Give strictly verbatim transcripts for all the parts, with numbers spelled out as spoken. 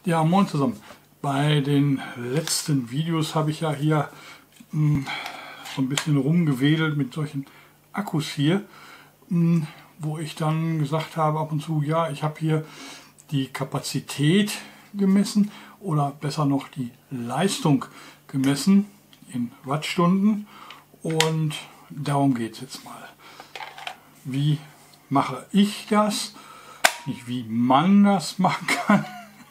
Ja, moin zusammen. Bei den letzten Videos habe ich ja hier mh, so ein bisschen rumgewedelt mit solchen Akkus hier, mh, wo ich dann gesagt habe ab und zu, ja, ich habe hier die Kapazität gemessen oder besser noch die Leistung gemessen in Wattstunden, und darum geht es jetzt mal. Wie mache ich das? Nicht wie man das machen kann.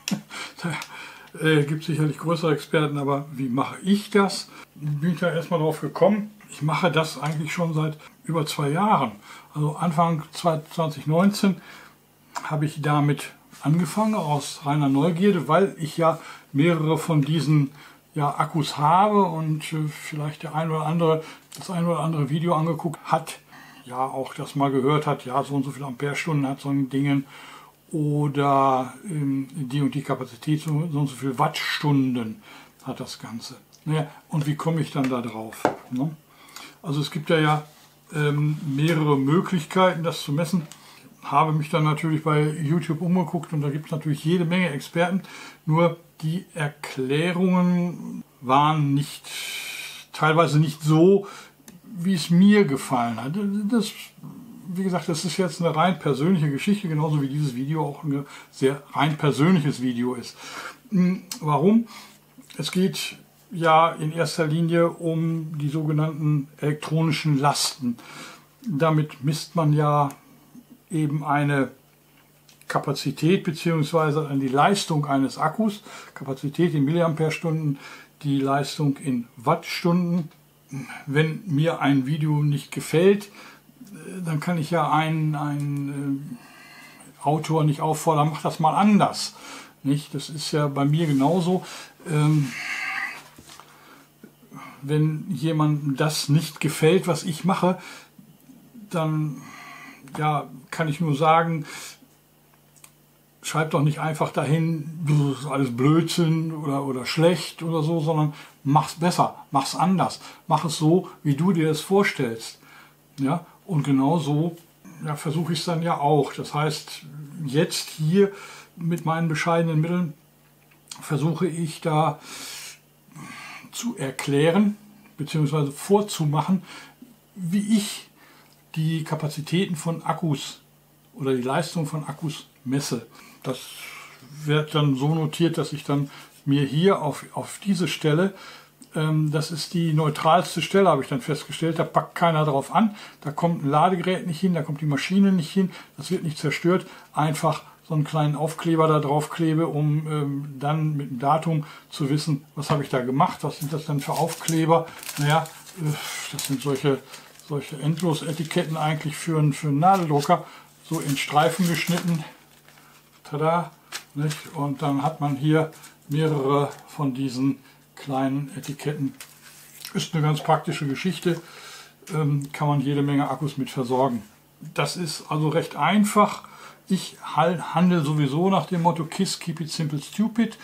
Da äh, gibt es sicherlich größere Experten, aber wie mache ich das? Bin ich da erstmal drauf gekommen. Ich mache das eigentlich schon seit über zwei Jahren. Also Anfang zwanzig neunzehn habe ich damit angefangen, aus reiner Neugierde, weil ich ja mehrere von diesen ja, Akkus habe und äh, vielleicht der ein oder andere das ein oder andere Video angeguckt hat, ja auch das mal gehört hat, ja, so und so viele Amperestunden hat so ein Ding oder ähm, die und die Kapazität, so, so und so viele Wattstunden hat das Ganze. Naja, und wie komme ich dann da drauf? Ne? Also es gibt ja, ja ähm, mehrere Möglichkeiten, das zu messen. Habe mich dann natürlich bei YouTube umgeguckt und da gibt es natürlich jede Menge Experten, nur die Erklärungen waren nicht, teilweise nicht so, wie es mir gefallen hat. Das, wie gesagt, das ist jetzt eine rein persönliche Geschichte, genauso wie dieses Video auch ein sehr rein persönliches Video ist. Warum? Es geht ja in erster Linie um die sogenannten elektronischen Lasten. Damit misst man ja eben eine Kapazität bzw. die Leistung eines Akkus, Kapazität in Milliampere-Stunden, die Leistung in Wattstunden. Wenn mir ein Video nicht gefällt, dann kann ich ja einen, einen äh, Autor nicht auffordern, mach das mal anders. Nicht? Das ist ja bei mir genauso. Ähm, wenn jemandem das nicht gefällt, was ich mache, dann ja, kann ich nur sagen, schreib doch nicht einfach dahin, das ist alles Blödsinn oder, oder schlecht oder so, sondern mach's besser, mach's anders, mach es so, wie du dir das vorstellst. Ja, und genau so ja, versuche ich es dann ja auch. Das heißt, jetzt hier mit meinen bescheidenen Mitteln versuche ich da zu erklären bzw. vorzumachen, wie ich die Kapazitäten von Akkus oder die Leistung von Akkus messe. Das wird dann so notiert, dass ich dann mir hier auf, auf diese Stelle, ähm, das ist die neutralste Stelle, habe ich dann festgestellt, da packt keiner drauf an, da kommt ein Ladegerät nicht hin, da kommt die Maschine nicht hin, das wird nicht zerstört, einfach so einen kleinen Aufkleber da drauf klebe, um ähm, dann mit dem Datum zu wissen, was habe ich da gemacht, was sind das dann für Aufkleber. Naja, äh, das sind solche solche Endlos-Etiketten eigentlich für einen, für einen Nadeldrucker, so in Streifen geschnitten. Tada! Nicht? Und dann hat man hier mehrere von diesen kleinen Etiketten. Ist eine ganz praktische Geschichte, ähm, kann man jede Menge Akkus mit versorgen. Das ist also recht einfach. Ich handle sowieso nach dem Motto KISS, Keep It Simple Stupid,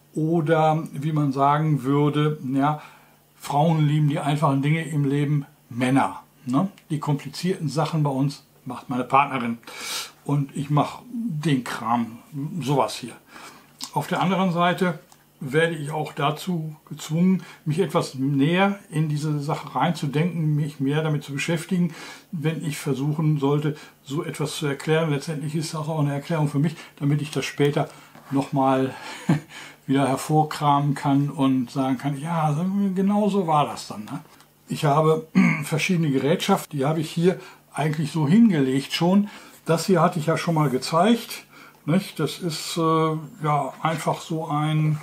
oder wie man sagen würde, ja, Frauen lieben die einfachen Dinge im Leben, Männer. Ne? Die komplizierten Sachen bei uns macht meine Partnerin und ich mache den Kram, sowas hier. Auf der anderen Seite werde ich auch dazu gezwungen, mich etwas näher in diese Sache reinzudenken, mich mehr damit zu beschäftigen, wenn ich versuchen sollte, so etwas zu erklären. Letztendlich ist das auch eine Erklärung für mich, damit ich das später nochmal wieder hervorkramen kann und sagen kann, ja, genau so war das dann. Ne? Ich habe verschiedene Gerätschaften, die habe ich hier eigentlich so hingelegt schon. Das hier hatte ich ja schon mal gezeigt. Nicht? Das ist äh, ja einfach so ein,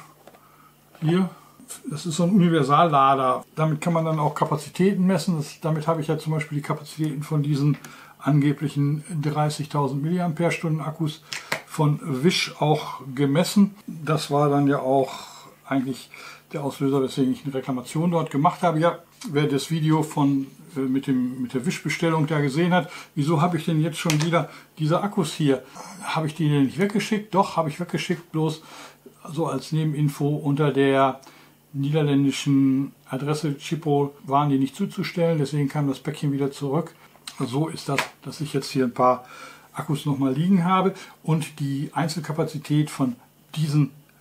hier, das ist so ein Universallader. Damit kann man dann auch Kapazitäten messen. Das, damit habe ich ja zum Beispiel die Kapazitäten von diesen angeblichen dreißigtausend Milliampere-Stunden Akkus von Wish auch gemessen. Das war dann ja auch eigentlich der Auslöser, weswegen ich eine Reklamation dort gemacht habe. Ja, wer das Video von, äh, mit, dem, mit der Wish-Bestellung da gesehen hat, wieso habe ich denn jetzt schon wieder diese Akkus hier? Habe ich die denn nicht weggeschickt? Doch, habe ich weggeschickt, bloß so als Nebeninfo unter der niederländischen Adresse Schiphol waren die nicht zuzustellen, deswegen kam das Päckchen wieder zurück. So ist das, dass ich jetzt hier ein paar Akkus nochmal liegen habe und die Einzelkapazität von diesen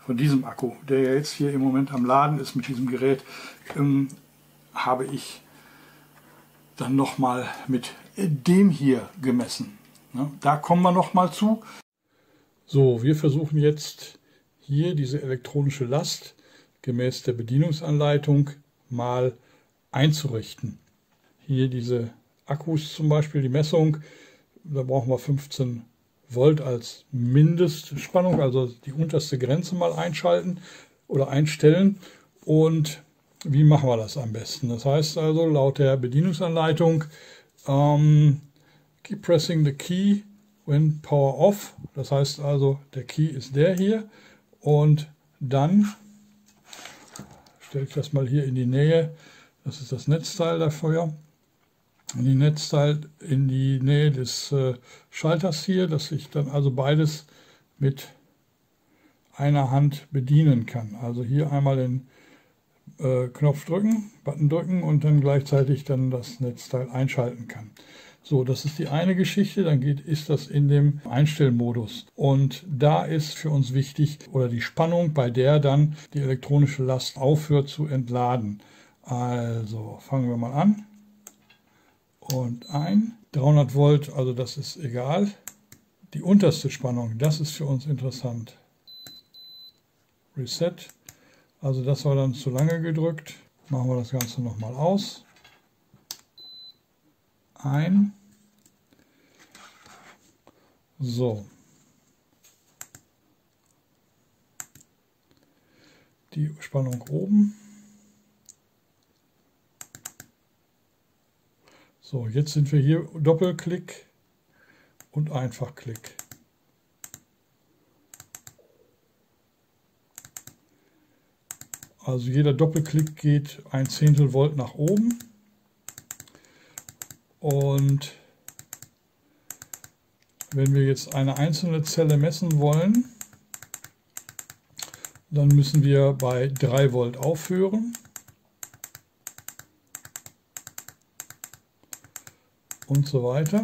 von diesem Akku, der ja jetzt hier im Moment am Laden ist mit diesem Gerät, ähm, habe ich dann nochmal mit dem hier gemessen. Ja, da kommen wir nochmal zu. So, wir versuchen jetzt hier diese elektronische Last gemäß der Bedienungsanleitung mal einzurichten. Hier diese Akkus zum Beispiel, die Messung, da brauchen wir fünfzehn Volt als Mindestspannung, also die unterste Grenze mal einschalten oder einstellen. Und wie machen wir das am besten? Das heißt also laut der Bedienungsanleitung, ähm, keep pressing the key when power off. Das heißt also, der Key ist der hier und dann stelle ich das mal hier in die Nähe. Das ist das Netzteil dafür. In die Netzteil in die Nähe des äh, Schalters hier, dass ich dann also beides mit einer Hand bedienen kann. Also hier einmal den äh, Knopf drücken, Button drücken und dann gleichzeitig dann das Netzteil einschalten kann. So, das ist die eine Geschichte, dann geht, ist das in dem Einstellmodus. Und da ist für uns wichtig, oder die Spannung, bei der dann die elektronische Last aufhört zu entladen. Also fangen wir mal an. Und ein, dreihundert Volt, also das ist egal. Die unterste Spannung, das ist für uns interessant. Reset, also das war dann zu lange gedrückt. Machen wir das Ganze nochmal aus. Ein. So. Die Spannung oben. So, jetzt sind wir hier Doppelklick und Einfachklick. Also jeder Doppelklick geht ein Zehntel Volt nach oben. Und wenn wir jetzt eine einzelne Zelle messen wollen, dann müssen wir bei drei Volt aufhören. Und so weiter.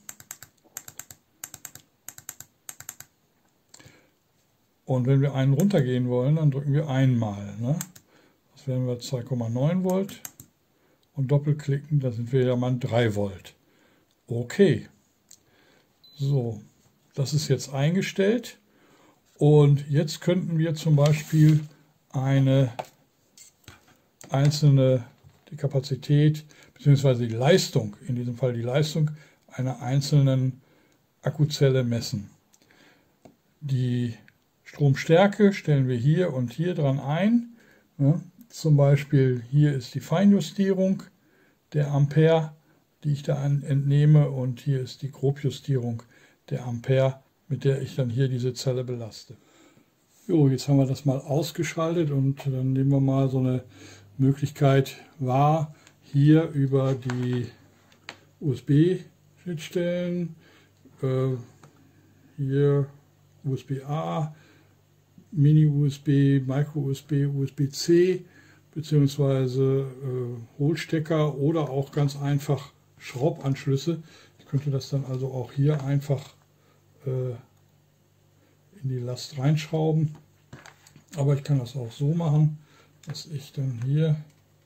Und wenn wir einen runtergehen wollen, dann drücken wir einmal. Ne? Das wären wir zwei Komma neun Volt. Und doppelklicken, da sind wir ja mal drei Volt. Okay. So, das ist jetzt eingestellt. Und jetzt könnten wir zum Beispiel eine einzelne, die Kapazität bzw. die Leistung, in diesem Fall die Leistung einer einzelnen Akkuzelle messen. Die Stromstärke stellen wir hier und hier dran ein. Ja, zum Beispiel hier ist die Feinjustierung der Ampere, die ich da entnehme, und hier ist die Grobjustierung der Ampere, mit der ich dann hier diese Zelle belaste. Jo, jetzt haben wir das mal ausgeschaltet und dann nehmen wir mal so eine Möglichkeit wahr, hier über die U S B-Schnittstellen, äh, hier U S B A, Mini-U S B, Micro-U S B, U S B C, beziehungsweise äh, Hohlstecker oder auch ganz einfach Schraubanschlüsse. Ich könnte das dann also auch hier einfach äh, in die Last reinschrauben. Aber ich kann das auch so machen, dass ich dann hier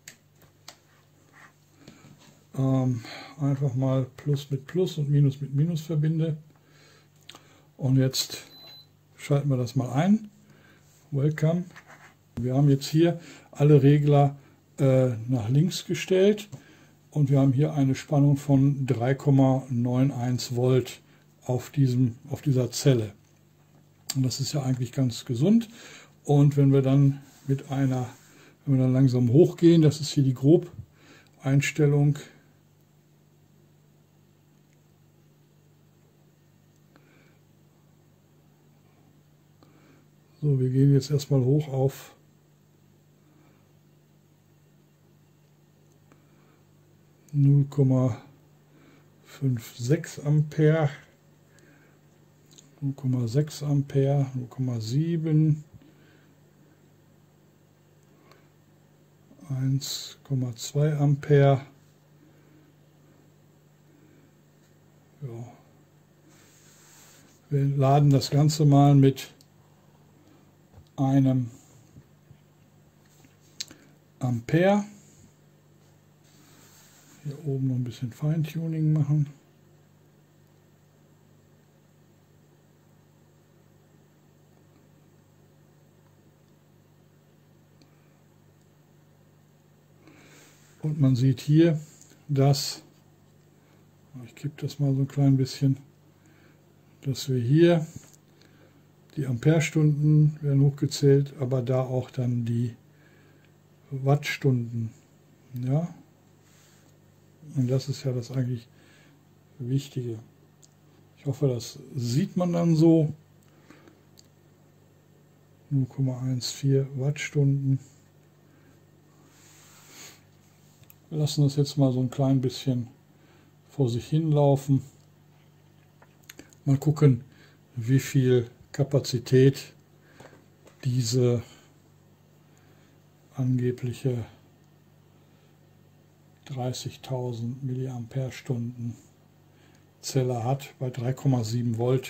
ähm, einfach mal Plus mit Plus und Minus mit Minus verbinde. Und jetzt schalten wir das mal ein. Welcome. Wir haben jetzt hier alle Regler äh, nach links gestellt und wir haben hier eine Spannung von drei Komma einundneunzig Volt auf, diesem, auf dieser Zelle. Und das ist ja eigentlich ganz gesund. Und wenn wir dann mit einer, wenn wir dann langsam hochgehen, das ist hier die Grobeinstellung. So, wir gehen jetzt erstmal hoch auf null Komma sechsundfünfzig Ampere, null Komma sechs Ampere, null Komma sieben, eins Komma zwei Ampere. Ja. Wir laden das Ganze mal mit einem Ampere. Hier oben noch ein bisschen Feintuning machen. Und man sieht hier, dass, ich kippe das mal so ein klein bisschen, dass wir hier die Amperestunden werden hochgezählt, aber da auch dann die Wattstunden. Ja? Und das ist ja das eigentlich Wichtige. Ich hoffe, das sieht man dann so. null Komma vierzehn Wattstunden. Wir lassen das jetzt mal so ein klein bisschen vor sich hinlaufen. Mal gucken, wie viel Kapazität diese angebliche dreißigtausend Milliampere-Stunden Zelle hat bei drei Komma sieben Volt.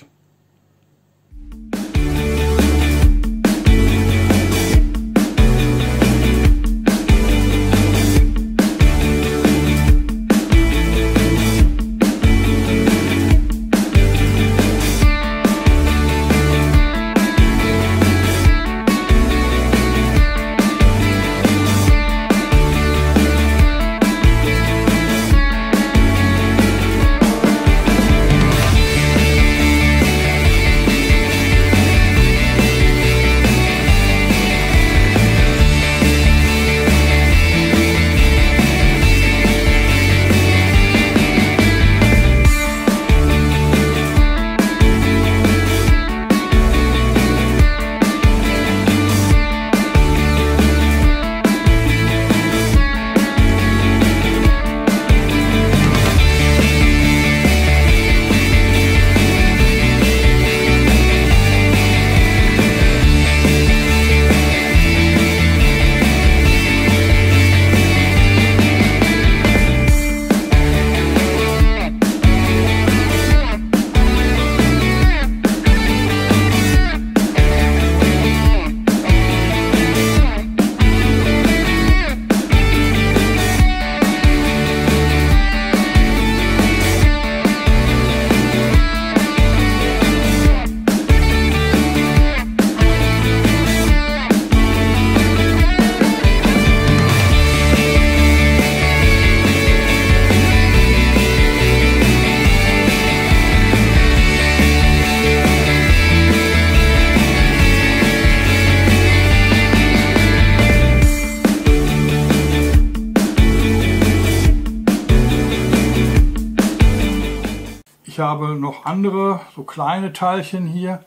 Ich habe noch andere, so kleine Teilchen hier,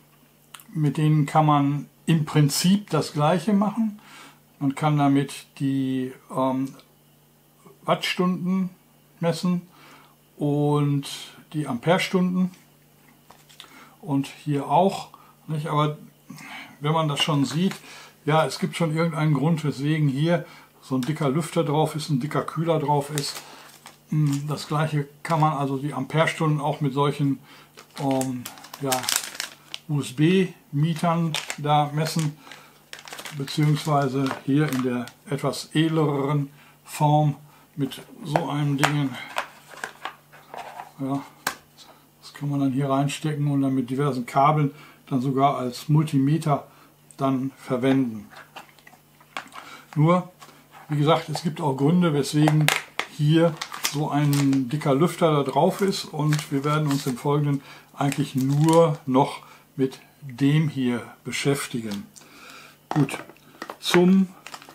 mit denen kann man im Prinzip das Gleiche machen. Man kann damit die ähm, Wattstunden messen und die Amperestunden und hier auch, nicht? Aber wenn man das schon sieht, ja, es gibt schon irgendeinen Grund, weswegen hier so ein dicker Lüfter drauf ist, ein dicker Kühler drauf ist. Das gleiche kann man, also die Amperestunden, auch mit solchen ähm, ja, U S B-Mietern da messen, beziehungsweise hier in der etwas edleren Form mit so einem Ding. Ja, das kann man dann hier reinstecken und dann mit diversen Kabeln dann sogar als Multimeter dann verwenden. Nur, wie gesagt, es gibt auch Gründe, weswegen hier so ein dicker Lüfter da drauf ist, und wir werden uns im Folgenden eigentlich nur noch mit dem hier beschäftigen. Gut, zum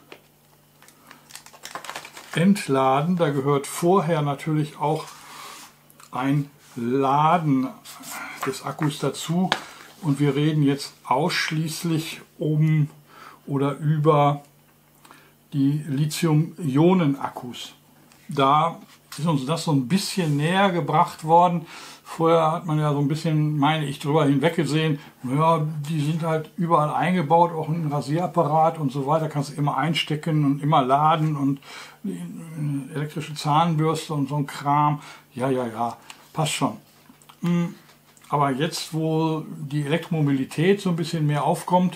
Entladen, da gehört vorher natürlich auch ein Laden des Akkus dazu, und wir reden jetzt ausschließlich um oder über die Lithium-Ionen-Akkus. Da ist uns das so ein bisschen näher gebracht worden. Vorher hat man ja so ein bisschen, meine ich, drüber hinweggesehen, ja, die sind halt überall eingebaut, auch in ein Rasierapparat und so weiter, kannst du immer einstecken und immer laden und elektrische Zahnbürste und so ein Kram. Ja, ja, ja, passt schon. Aber jetzt, wo die Elektromobilität so ein bisschen mehr aufkommt,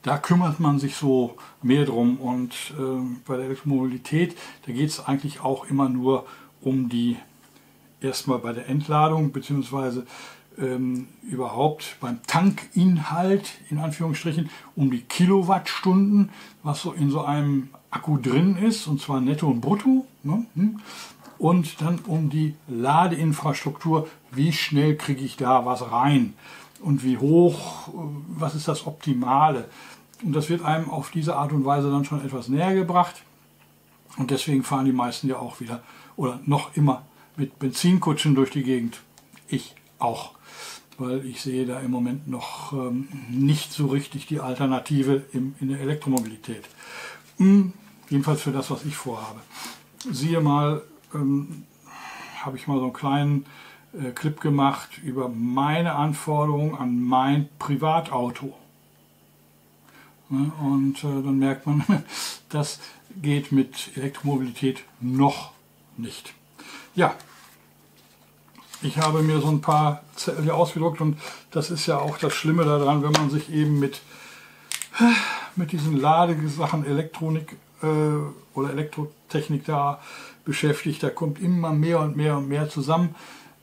da kümmert man sich so mehr drum. Und äh, bei der Elektromobilität, da geht es eigentlich auch immer nur um die, erstmal bei der Entladung, beziehungsweise ähm, überhaupt beim Tankinhalt, in Anführungsstrichen, um die Kilowattstunden, was so in so einem Akku drin ist, und zwar netto und brutto. Ne? Und dann um die Ladeinfrastruktur, wie schnell kriege ich da was rein und wie hoch, was ist das Optimale. Und das wird einem auf diese Art und Weise dann schon etwas näher gebracht. Und deswegen fahren die meisten ja auch wieder oder noch immer mit Benzinkutschen durch die Gegend. Ich auch, weil ich sehe da im Moment noch ähm, nicht so richtig die Alternative im, in der Elektromobilität. Hm, jedenfalls für das, was ich vorhabe. Siehe mal, ähm, habe ich mal so einen kleinen äh, Clip gemacht über meine Anforderungen an mein Privatauto. Ne? Und äh, dann merkt man, das geht mit Elektromobilität noch nicht. Ja, ich habe mir so ein paar Zettel hier ausgedruckt und das ist ja auch das Schlimme daran, wenn man sich eben mit, mit diesen Ladesachen, Elektronik äh, oder Elektrotechnik da beschäftigt. Da kommt immer mehr und mehr und mehr zusammen.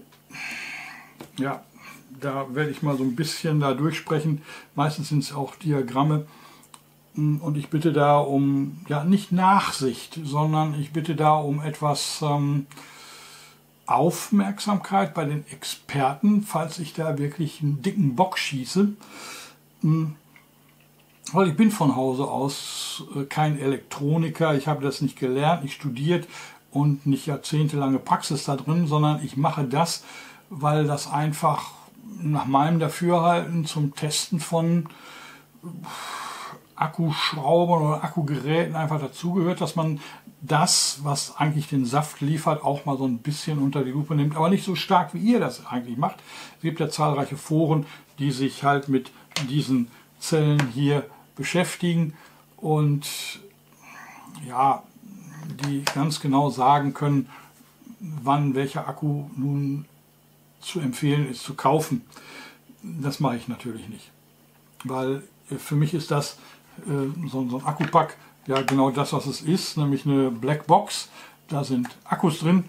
Ja, da werde ich mal so ein bisschen da durchsprechen. Meistens sind es auch Diagramme. Und ich bitte da um, ja, nicht Nachsicht, sondern ich bitte da um etwas ähm, Aufmerksamkeit bei den Experten, falls ich da wirklich einen dicken Bock schieße. Weil ich bin von Hause aus kein Elektroniker, ich habe das nicht gelernt, nicht studiert und nicht jahrzehntelange Praxis da drin, sondern ich mache das, weil das einfach nach meinem Dafürhalten zum Testen von Akkuschraubern oder Akkugeräten einfach dazugehört, dass man das, was eigentlich den Saft liefert, auch mal so ein bisschen unter die Lupe nimmt, aber nicht so stark, wie ihr das eigentlich macht. Es gibt ja zahlreiche Foren, die sich halt mit diesen Zellen hier beschäftigen und ja, die ganz genau sagen können, wann welcher Akku nun zu empfehlen ist zu kaufen. Das mache ich natürlich nicht, weil für mich ist das äh, so, so ein Akkupack ja genau das, was es ist, nämlich eine Blackbox. Da sind Akkus drin,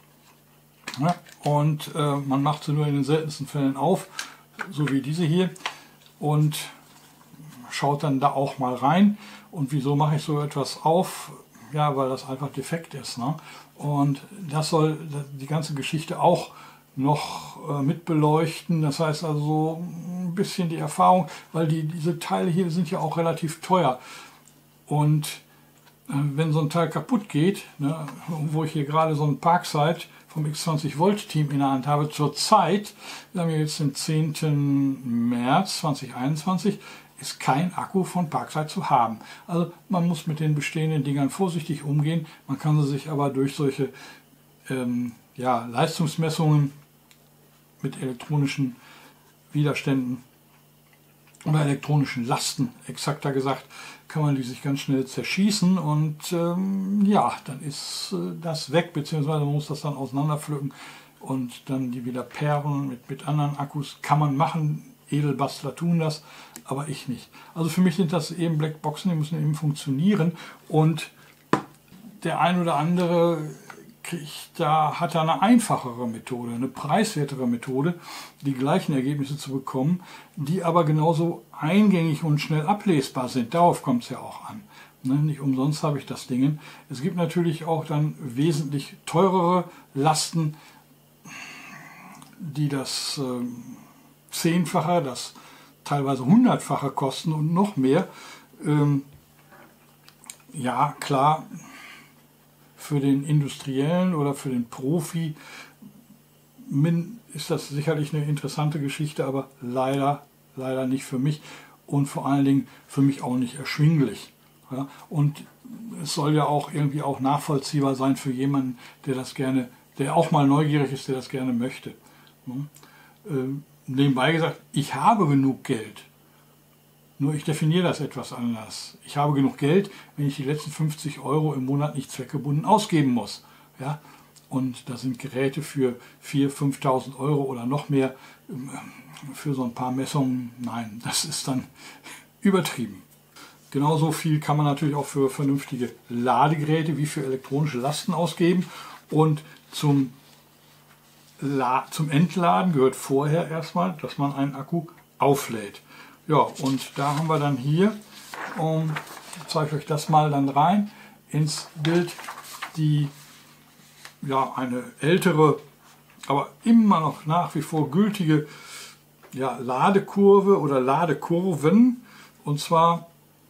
ja, und äh, man macht sie nur in den seltensten Fällen auf, so wie diese hier, und schaut dann da auch mal rein. Und wieso mache ich so etwas auf? Ja, weil das einfach defekt ist. Ne? Und das soll die ganze Geschichte auch noch äh, mit beleuchten. Das heißt also ein bisschen die Erfahrung, weil die, diese Teile hier sind ja auch relativ teuer. Und äh, wenn so ein Teil kaputt geht, ne, wo ich hier gerade so ein Parkside vom X zwanzig Volt Team in der Hand habe, zurzeit, wir haben jetzt den zehnten März zweitausendeinundzwanzig, ist kein Akku von Parkside zu haben. Also man muss mit den bestehenden Dingern vorsichtig umgehen. Man kann sie sich aber durch solche ähm, ja, Leistungsmessungen mit elektronischen Widerständen oder elektronischen Lasten, exakter gesagt, kann man die sich ganz schnell zerschießen und ähm, ja, dann ist äh, das weg, beziehungsweise man muss das dann auseinanderpflücken und dann die wieder pairen mit, mit anderen Akkus. Kann man machen, Edelbastler tun das, aber ich nicht. Also für mich sind das eben Blackboxen, die müssen eben funktionieren und der ein oder andere kriegt, da hat er eine einfachere Methode, eine preiswertere Methode, die gleichen Ergebnisse zu bekommen, die aber genauso eingängig und schnell ablesbar sind. Darauf kommt es ja auch an. Ne, nicht umsonst habe ich das Ding. Es gibt natürlich auch dann wesentlich teurere Lasten, die das äh, Zehnfache, das teilweise Hundertfache kosten und noch mehr. Ähm, ja, klar, für den Industriellen oder für den Profi ist das sicherlich eine interessante Geschichte, aber leider, leider nicht für mich und vor allen Dingen für mich auch nicht erschwinglich. Ja, und es soll ja auch irgendwie auch nachvollziehbar sein für jemanden, der das gerne, der auch mal neugierig ist, der das gerne möchte. Ja, ähm, nebenbei gesagt, ich habe genug Geld. Nur ich definiere das etwas anders. Ich habe genug Geld, wenn ich die letzten fünfzig Euro im Monat nicht zweckgebunden ausgeben muss. Ja? Und da sind Geräte für viertausend, fünftausend Euro oder noch mehr für so ein paar Messungen. Nein, das ist dann übertrieben. Genauso viel kann man natürlich auch für vernünftige Ladegeräte wie für elektronische Lasten ausgeben. Und zum, La zum Entladen gehört vorher erstmal, dass man einen Akku auflädt. Ja, und da haben wir dann hier, um, ich zeige euch das mal dann rein, ins Bild, die ja eine ältere, aber immer noch nach wie vor gültige ja, Ladekurve oder Ladekurven, und zwar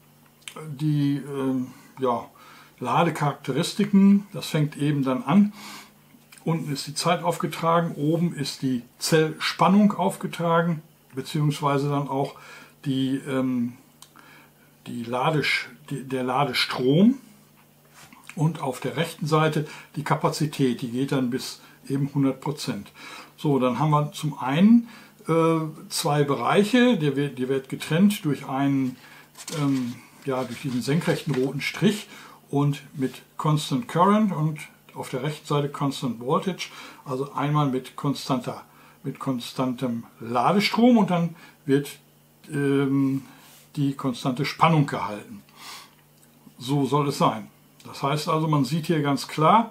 die äh, ja, Ladecharakteristiken. Das fängt eben dann an. Unten ist die Zeit aufgetragen, oben ist die Zellspannung aufgetragen, beziehungsweise dann auch die, ähm, die Ladesch die, der Ladestrom. Und auf der rechten Seite die Kapazität, die geht dann bis eben hundert Prozent. So, dann haben wir zum einen äh, zwei Bereiche, die wird, die wird getrennt durch einen, ähm, ja, durch diesen senkrechten roten Strich und mit Constant Current und auf der rechten Seite Constant Voltage, also einmal mit konstanter, mit konstantem Ladestrom, und dann wird ähm, die konstante Spannung gehalten. So soll es sein. Das heißt also, man sieht hier ganz klar,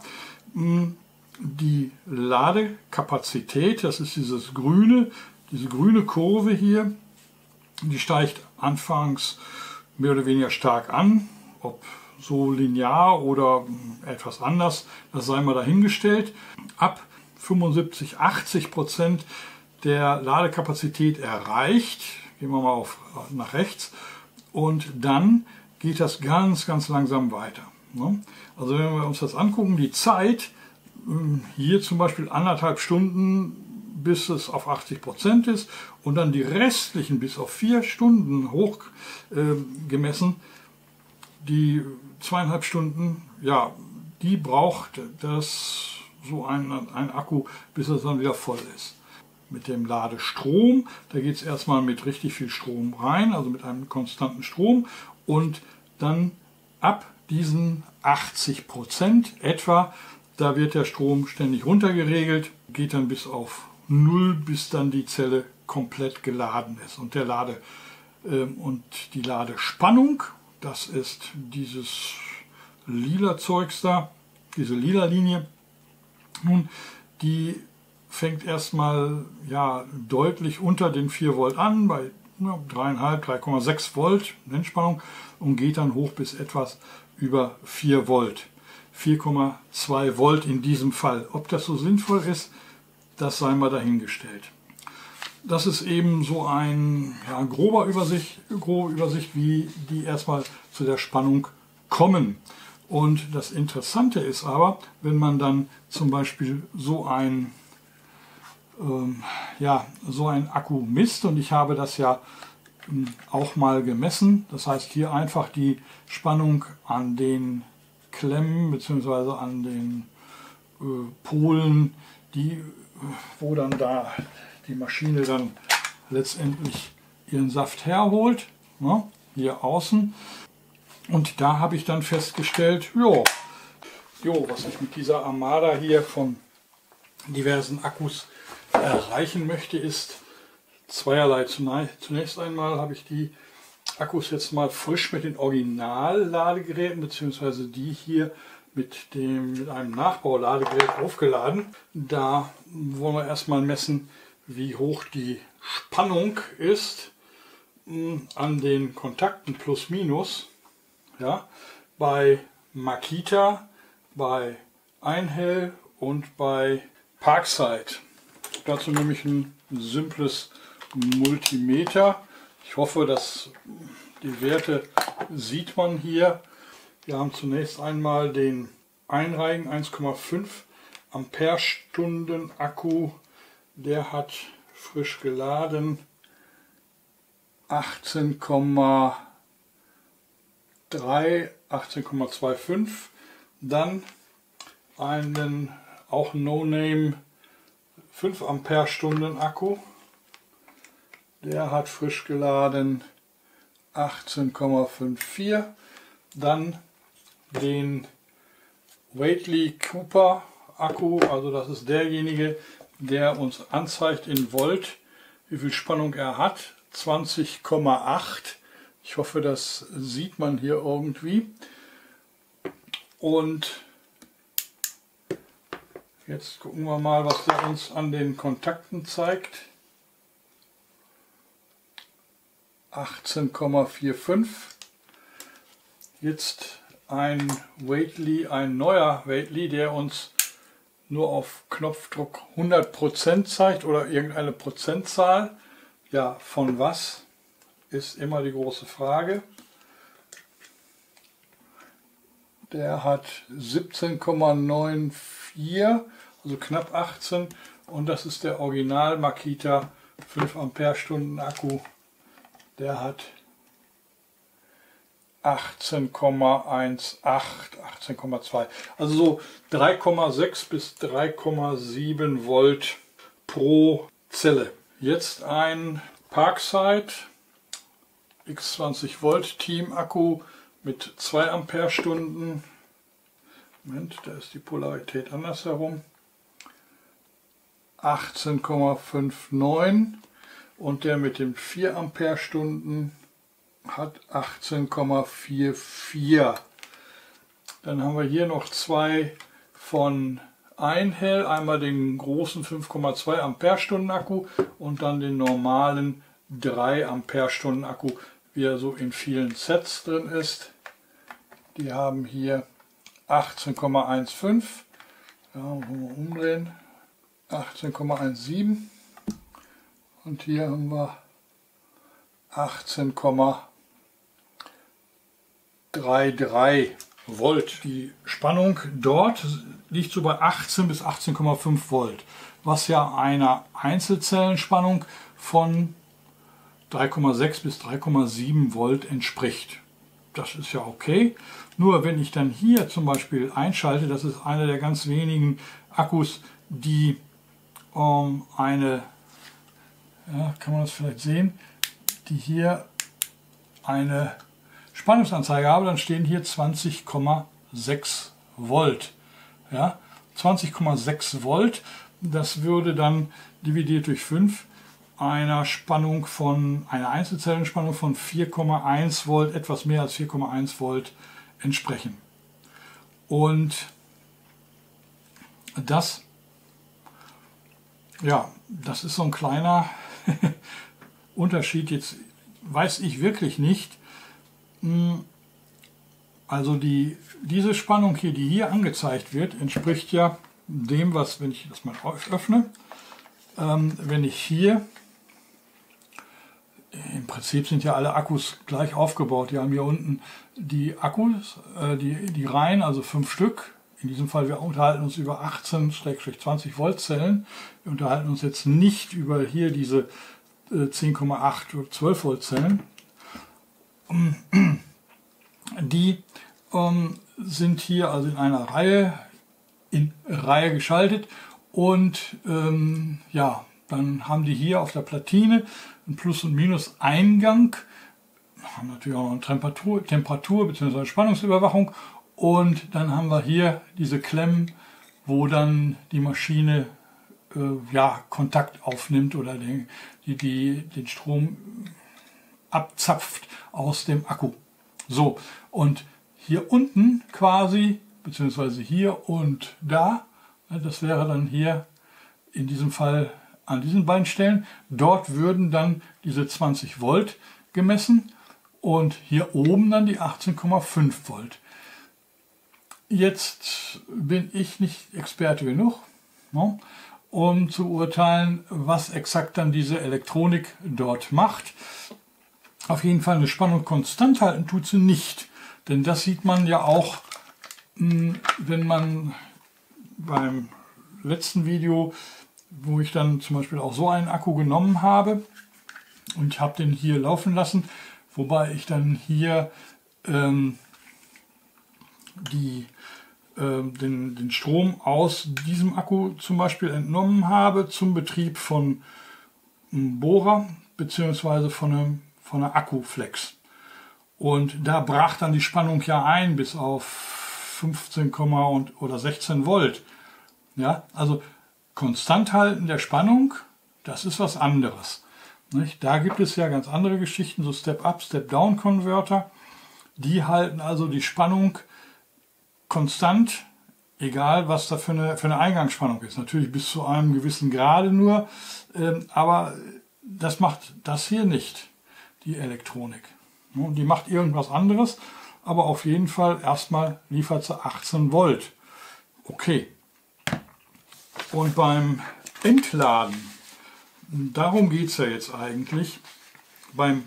die Ladekapazität, das ist dieses grüne, diese grüne Kurve hier, die steigt anfangs mehr oder weniger stark an, ob so linear oder etwas anders, das sei mal dahingestellt. Ab fünfundsiebzig, achtzig Prozent der Ladekapazität erreicht, gehen wir mal auf, nach rechts, und dann geht das ganz, ganz langsam weiter. Also wenn wir uns das angucken, die Zeit, hier zum Beispiel anderthalb Stunden, bis es auf achtzig Prozent ist, und dann die restlichen bis auf vier Stunden hoch äh, gemessen, die zweieinhalb Stunden, ja, die braucht das so ein, ein Akku, bis es dann wieder voll ist. Mit dem Ladestrom, da geht es erstmal mit richtig viel Strom rein, also mit einem konstanten Strom, und dann ab diesen achtzig Prozent etwa, da wird der Strom ständig runtergeregelt, geht dann bis auf null, bis dann die Zelle komplett geladen ist. Und, der Lade, äh, und die Ladespannung, das ist dieses lila Zeugs da, diese lila Linie, nun, die fängt erstmal ja, deutlich unter den vier Volt an, bei ja, drei Komma fünf, drei Komma sechs Volt Nennspannung, und geht dann hoch bis etwas über vier Volt. vier Komma zwei Volt in diesem Fall. Ob das so sinnvoll ist, das sei mal dahingestellt. Das ist eben so ein ja, grober Übersicht, grobe Übersicht, wie die erstmal zu der Spannung kommen. Und das Interessante ist aber, wenn man dann zum Beispiel so ein, ähm, ja, so ein Akku misst, und ich habe das ja auch mal gemessen. Das heißt, hier einfach die Spannung an den Klemmen bzw. an den äh, Polen, die, wo dann da die Maschine dann letztendlich ihren Saft herholt, ne, hier außen. Und da habe ich dann festgestellt, jo, jo, was ich mit dieser Armada hier von diversen Akkus erreichen möchte, ist zweierlei. Zunächst einmal habe ich die Akkus jetzt mal frisch mit den Original-Ladegeräten bzw. die hier mit, dem, mit einem Nachbauladegerät aufgeladen. Da wollen wir erstmal messen, wie hoch die Spannung ist an den Kontakten plus minus. Ja, bei Makita, bei Einhell und bei Parkside. Dazu nehme ich ein simples Multimeter. Ich hoffe, dass die Werte sieht man hier. Wir haben zunächst einmal den einreihigen eins Komma fünf Ampere-Stunden Akku. Der hat frisch geladen achtzehn Komma drei, achtzehn Komma fünfundzwanzig. Dann einen auch No-Name fünf Ampere-Stunden Akku. Der hat frisch geladen achtzehn Komma vierundfünfzig. Dann den Whately Cooper Akku, also das ist derjenige, der uns anzeigt in Volt, wie viel Spannung er hat. zwanzig Komma acht. Ich hoffe, das sieht man hier irgendwie. Und jetzt gucken wir mal, was der uns an den Kontakten zeigt. achtzehn Komma fünfundvierzig. Jetzt ein Whately, ein neuer Whately, der uns nur auf Knopfdruck hundert Prozent zeigt oder irgendeine Prozentzahl. Ja, von was ist immer die große Frage. Der hat siebzehn Komma vierundneunzig, also knapp achtzehn, und das ist der Original Makita fünf Ampere-Stunden Akku. Der hat achtzehn Komma achtzehn, achtzehn Komma zwei, also so drei Komma sechs bis drei Komma sieben Volt pro Zelle. Jetzt ein Parkside X zwanzig Volt Team Akku mit zwei Ampere-Stunden. Moment, da ist die Polarität andersherum. achtzehn Komma neunundfünfzig und der mit dem vier Ampere-Stunden hat achtzehn Komma vierundvierzig. Dann haben wir hier noch zwei von Einhell, einmal den großen fünf Komma zwei Ampere-Stunden Akku und dann den normalen drei Ampere-Stunden Akku, wie er so in vielen Sets drin ist. Die haben hier achtzehn Komma fünfzehn, ja, umdrehen, achtzehn Komma siebzehn und hier haben wir achtzehn Komma dreiunddreißig Volt. Die Spannung dort liegt so bei achtzehn bis achtzehn Komma fünf Volt, was ja einer Einzelzellenspannung von drei Komma sechs bis drei Komma sieben Volt entspricht. Das ist ja okay. Nur wenn ich dann hier zum Beispiel einschalte, das ist einer der ganz wenigen Akkus, die ähm, eine, ja, kann man das vielleicht sehen, die hier eine Spannungsanzeige haben, dann stehen hier zwanzig Komma sechs Volt. Ja, zwanzig Komma sechs Volt, das würde dann dividiert durch fünf einer Spannung von, einer Einzelzellenspannung von vier Komma eins Volt, etwas mehr als vier Komma eins Volt entsprechen. Und das, ja, das ist so ein kleiner Unterschied. Jetzt weiß ich wirklich nicht, also die, diese Spannung hier, die hier angezeigt wird, entspricht ja dem, was, wenn ich das mal öffne, ähm, wenn ich hier, im Prinzip sind ja alle Akkus gleich aufgebaut. Die haben hier unten die Akkus, äh, die, die Reihen, also fünf Stück. In diesem Fall, wir unterhalten uns über achtzehn bis zwanzig Volt Zellen. Wir unterhalten uns jetzt nicht über hier diese äh, zehn Komma acht oder zwölf Volt Zellen. Die ähm, sind hier also in einer Reihe, in Reihe geschaltet und ähm, ja, dann haben die hier auf der Platine einen Plus- und Minus-Eingang, haben natürlich auch noch eine Temperatur, Temperatur bzw. Spannungsüberwachung und dann haben wir hier diese Klemmen, wo dann die Maschine äh, ja, Kontakt aufnimmt oder den, die, die, den Strom abzapft aus dem Akku. So, und hier unten quasi, beziehungsweise hier und da, das wäre dann hier in diesem Fall an diesen beiden Stellen, dort würden dann diese zwanzig Volt gemessen und hier oben dann die achtzehn Komma fünf Volt. Jetzt bin ich nicht Experte genug, ne, um zu urteilen, was exakt dann diese Elektronik dort macht. Auf jeden Fall eine Spannung konstant halten tut sie nicht, denn das sieht man ja auch, wenn man beim letzten Video, wo ich dann zum Beispiel auch so einen Akku genommen habe und ich habe den hier laufen lassen, wobei ich dann hier ähm, die, äh, den, den Strom aus diesem Akku zum Beispiel entnommen habe zum Betrieb von einem Bohrer bzw. von einem von einer Akkuflex. Und da brach dann die Spannung ja ein bis auf fünfzehn und, oder sechzehn Volt. Ja, also konstant halten der Spannung, das ist was anderes. Nicht? Da gibt es ja ganz andere Geschichten, so Step-Up, Step-Down-Konverter. Die halten also die Spannung konstant, egal was da für eine, für eine Eingangsspannung ist. Natürlich bis zu einem gewissen Grade nur, ähm, aber das macht das hier nicht, die Elektronik. Die macht irgendwas anderes, aber auf jeden Fall erstmal liefert sie achtzehn Volt. Okay. Und beim Entladen, darum geht es ja jetzt eigentlich. Beim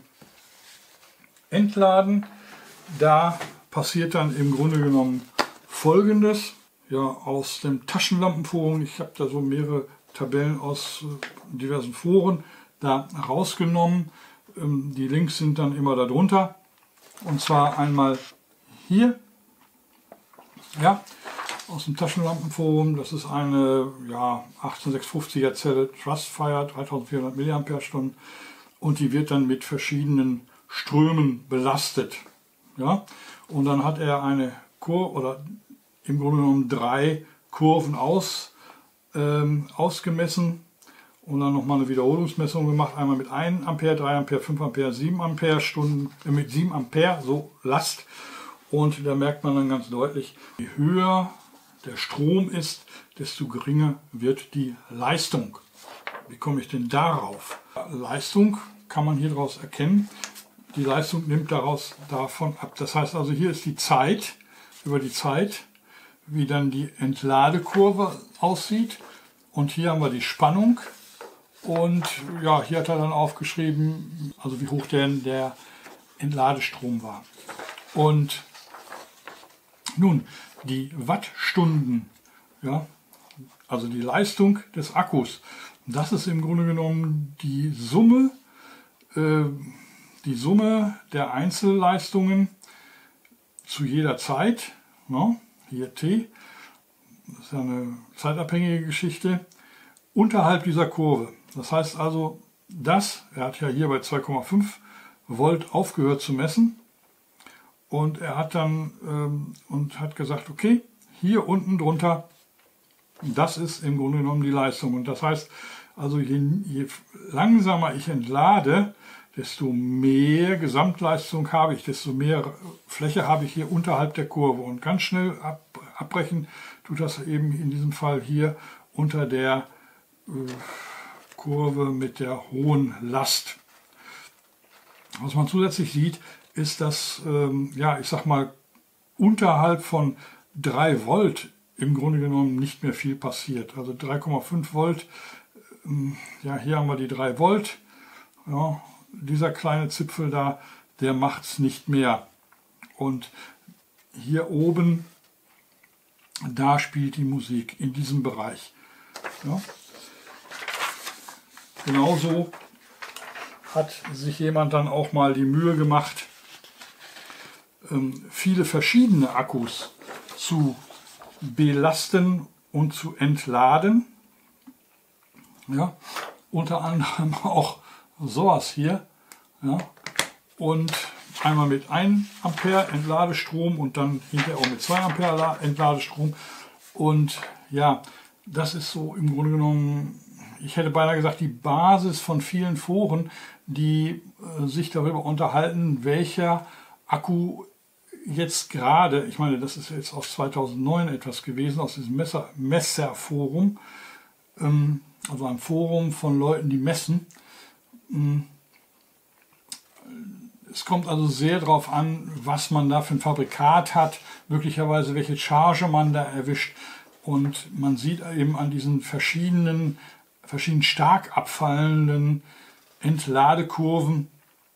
Entladen, da passiert dann im Grunde genommen Folgendes. Ja, aus dem Taschenlampenforum, ich habe da so mehrere Tabellen aus diversen Foren da rausgenommen. Die Links sind dann immer darunter. Und zwar einmal hier, ja, aus dem Taschenlampenforum. Das ist eine ja, eintausendsechshundertfünfziger Zelle Trustfire, dreitausendvierhundert Milliampere-Stunden. Und die wird dann mit verschiedenen Strömen belastet. Ja? Und dann hat er eine Kurve, oder im Grunde genommen drei Kurven aus, ähm, ausgemessen. Und dann nochmal eine Wiederholungsmessung gemacht, einmal mit einem Ampere, drei Ampere, fünf Ampere, sieben Ampere Stunden, äh, mit sieben Ampere, so Last. Und da merkt man dann ganz deutlich, je höher der Strom ist, desto geringer wird die Leistung. Wie komme ich denn darauf? Leistung kann man hier daraus erkennen. Die Leistung nimmt daraus davon ab. Das heißt also, hier ist die Zeit, über die Zeit, wie dann die Entladekurve aussieht. Und hier haben wir die Spannung. Und ja, hier hat er dann aufgeschrieben, also wie hoch denn der Entladestrom war. Und nun, die Wattstunden, ja, also die Leistung des Akkus, das ist im Grunde genommen die Summe, äh, die Summe der Einzelleistungen zu jeder Zeit, ne, hier T, das ist ja eine zeitabhängige Geschichte, unterhalb dieser Kurve. Das heißt also, das, er hat ja hier bei zwei Komma fünf Volt aufgehört zu messen und er hat dann ähm, und hat gesagt, okay, hier unten drunter, das ist im Grunde genommen die Leistung. Und das heißt, also je, je langsamer ich entlade, desto mehr Gesamtleistung habe ich, desto mehr Fläche habe ich hier unterhalb der Kurve. Und ganz schnell ab, abbrechen tut das eben in diesem Fall hier unter der äh, Kurve mit der hohen Last. Was man zusätzlich sieht, ist, dass, ähm, ja, ich sag mal, unterhalb von drei Volt im Grunde genommen nicht mehr viel passiert. Also drei Komma fünf Volt, ähm, ja, hier haben wir die drei Volt. Ja, dieser kleine Zipfel da, der macht es nicht mehr. Und hier oben, da spielt die Musik in diesem Bereich. Ja. Genauso hat sich jemand dann auch mal die Mühe gemacht, viele verschiedene Akkus zu belasten und zu entladen. Ja, unter anderem auch sowas hier. Ja, und einmal mit ein Ampere Entladestrom und dann hinterher auch mit zwei Ampere Entladestrom. Und ja, das ist so im Grunde genommen, ich hätte beinahe gesagt, die Basis von vielen Foren, die äh, sich darüber unterhalten, welcher Akku jetzt gerade, ich meine, das ist jetzt aus zweitausendneun etwas gewesen, aus diesem Messer, Messerforum, ähm, also ein Forum von Leuten, die messen. Ähm, es kommt also sehr darauf an, was man da für ein Fabrikat hat, möglicherweise welche Charge man da erwischt. Und man sieht eben an diesen verschiedenen, verschiedenen stark abfallenden Entladekurven,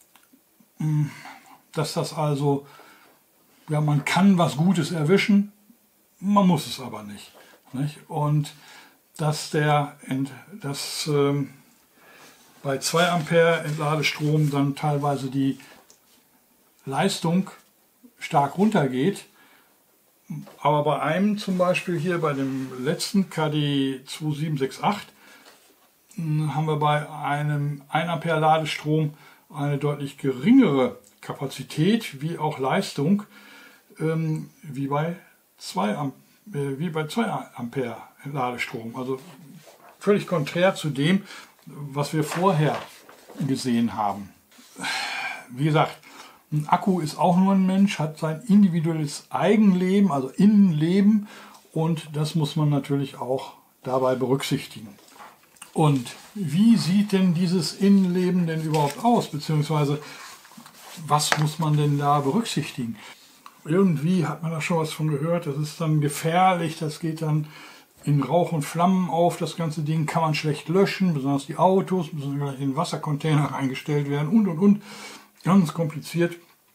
dass das also, ja, man kann was Gutes erwischen, man muss es aber nicht. nicht? Und dass der, dass ähm, bei zwei Ampere Entladestrom dann teilweise die Leistung stark runtergeht, aber bei einem zum Beispiel hier, bei dem letzten K D zwei sieben sechs acht, haben wir bei einem ein Ampere Ladestrom eine deutlich geringere Kapazität wie auch Leistung ähm, wie bei zwei Ampere Ladestrom. Also völlig konträr zu dem, was wir vorher gesehen haben. Wie gesagt, ein Akku ist auch nur ein Mensch, hat sein individuelles Eigenleben, also Innenleben, und das muss man natürlich auch dabei berücksichtigen. Und wie sieht denn dieses Innenleben denn überhaupt aus, beziehungsweise was muss man denn da berücksichtigen? Irgendwie hat man da schon was von gehört, das ist dann gefährlich, das geht dann in Rauch und Flammen auf, das ganze Ding kann man schlecht löschen, besonders die Autos müssen in den Wassercontainer eingestellt werden und und und. Ganz kompliziert.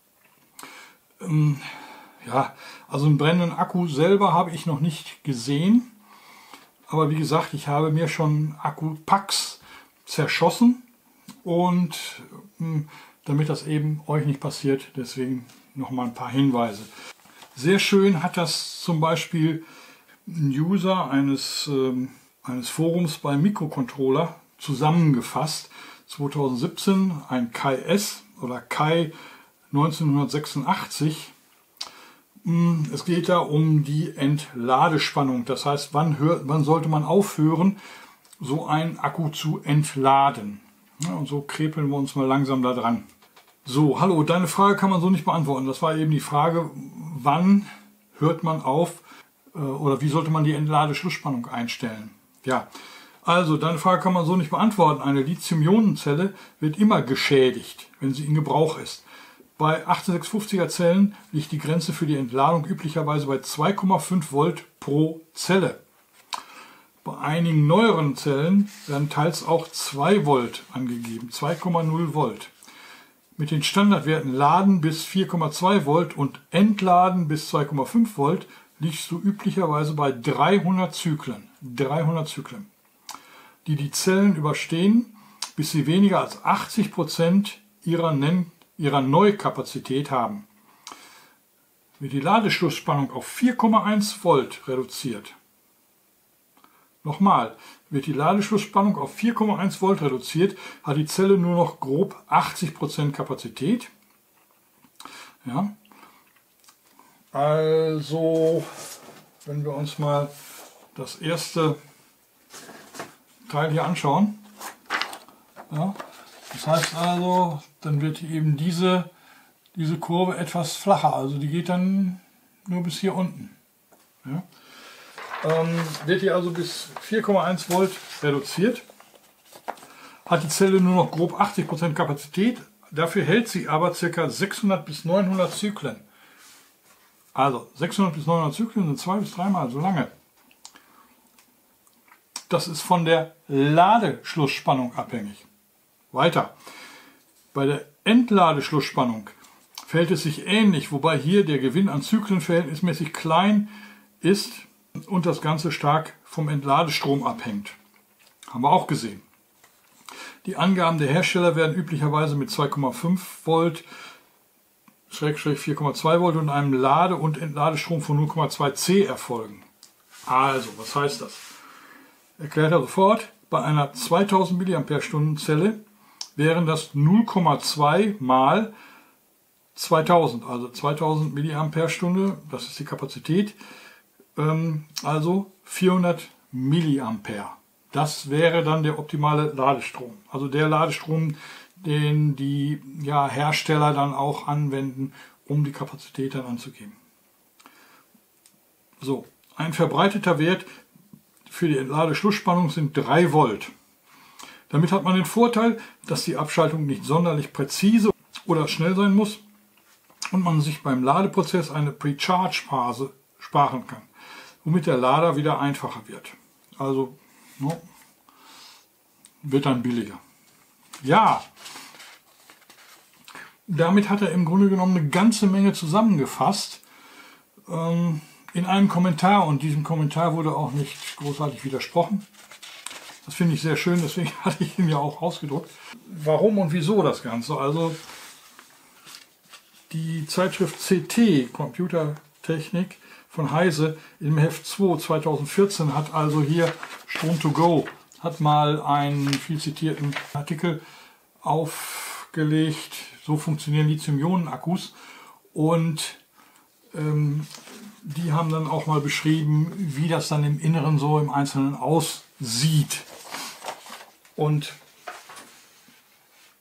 Ähm, ja, also einen brennenden Akku selber habe ich noch nicht gesehen. Aber wie gesagt, ich habe mir schon Akkupacks zerschossen. Und ähm, damit das eben euch nicht passiert, deswegen nochmal ein paar Hinweise. Sehr schön hat das zum Beispiel ein User eines, ähm, eines Forums bei Mikrocontroller zusammengefasst. zweitausendsiebzehn ein Kai S oder Kai neunzehnhundertsechsundachtzig. Es geht da um die Entladespannung. Das heißt, wann, hört, wann sollte man aufhören, so einen Akku zu entladen. Ja, und so krepeln wir uns mal langsam da dran. So, hallo, deine Frage kann man so nicht beantworten. Das war eben die Frage, wann hört man auf äh, oder wie sollte man die Entladeschlussspannung einstellen. Ja, also deine Frage kann man so nicht beantworten. Eine Lithium-Ionen-Zelle wird immer geschädigt, wenn sie in Gebrauch ist. Bei achtzehnhundertsechshundertfünfziger Zellen liegt die Grenze für die Entladung üblicherweise bei zwei Komma fünf Volt pro Zelle. Bei einigen neueren Zellen werden teils auch zwei Volt angegeben, zwei Komma null Volt. Mit den Standardwerten Laden bis vier Komma zwei Volt und Entladen bis zwei Komma fünf Volt liegst du üblicherweise bei dreihundert Zyklen, dreihundert Zyklen, die die Zellen überstehen, bis sie weniger als achtzig Prozent ihrer, Nenn ihrer Neukapazität haben. Wird die Ladeschlussspannung auf vier Komma eins Volt reduziert. Nochmal, wird die Ladeschlussspannung auf vier Komma eins Volt reduziert, hat die Zelle nur noch grob achtzig Prozent Kapazität. Ja. Also, wenn wir uns mal das erste Teil hier anschauen. Ja, das heißt also, dann wird eben diese, diese Kurve etwas flacher, also die geht dann nur bis hier unten. Ja. Ähm, wird hier also bis vier Komma eins Volt reduziert, hat die Zelle nur noch grob achtzig Prozent Kapazität, dafür hält sie aber ca. sechshundert bis neunhundert Zyklen. Also sechshundert bis neunhundert Zyklen sind zwei bis dreimal so lange. Das ist von der Ladeschlussspannung abhängig. Weiter. Bei der Entladeschlussspannung verhält es sich ähnlich, wobei hier der Gewinn an Zyklen verhältnismäßig klein ist und das Ganze stark vom Entladestrom abhängt. Haben wir auch gesehen. Die Angaben der Hersteller werden üblicherweise mit zwei Komma fünf Volt, Schrägstrich vier Komma zwei Volt und einem Lade- und Entladestrom von null Komma zwei C erfolgen. Also, was heißt das? Erklärt er sofort, bei einer zweitausend Milliampere-Stunden Zelle wären das null Komma zwei mal zweitausend, also zweitausend Milliampere-Stunde, das ist die Kapazität, ähm, also vierhundert Milliampere. Das wäre dann der optimale Ladestrom, also der Ladestrom, den die ja, Hersteller dann auch anwenden, um die Kapazität dann anzugeben. So, ein verbreiteter Wert für die Entladeschlussspannung sind drei Volt. Damit hat man den Vorteil, dass die Abschaltung nicht sonderlich präzise oder schnell sein muss und man sich beim Ladeprozess eine Pre-Charge-Phase sparen kann, womit der Lader wieder einfacher wird. Also no, wird dann billiger. Ja, damit hat er im Grunde genommen eine ganze Menge zusammengefasst ähm, in einem Kommentar, und diesem Kommentar wurde auch nicht großartig widersprochen. Das finde ich sehr schön, deswegen hatte ich ihn ja auch ausgedruckt. Warum und wieso das Ganze? Also die Zeitschrift C T, Computertechnik von Heise, im Heft zwei zweitausendvierzehn hat also hier Strom to go, hat mal einen viel zitierten Artikel aufgelegt. So funktionieren Lithium-Ionen-Akkus, und ähm, die haben dann auch mal beschrieben, wie das dann im Inneren so im Einzelnen aussieht. Und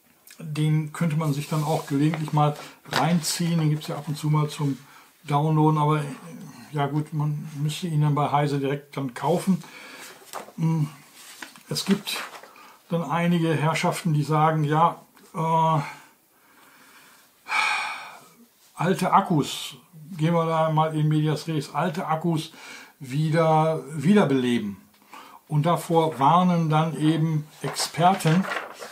den könnte man sich dann auch gelegentlich mal reinziehen. Den gibt es ja ab und zu mal zum Downloaden, aber ja gut, man müsste ihn dann bei Heise direkt dann kaufen. Es gibt dann einige Herrschaften, die sagen, ja, äh, alte Akkus, gehen wir da mal in medias res, alte Akkus wieder wiederbeleben. Und davor warnen dann eben Experten.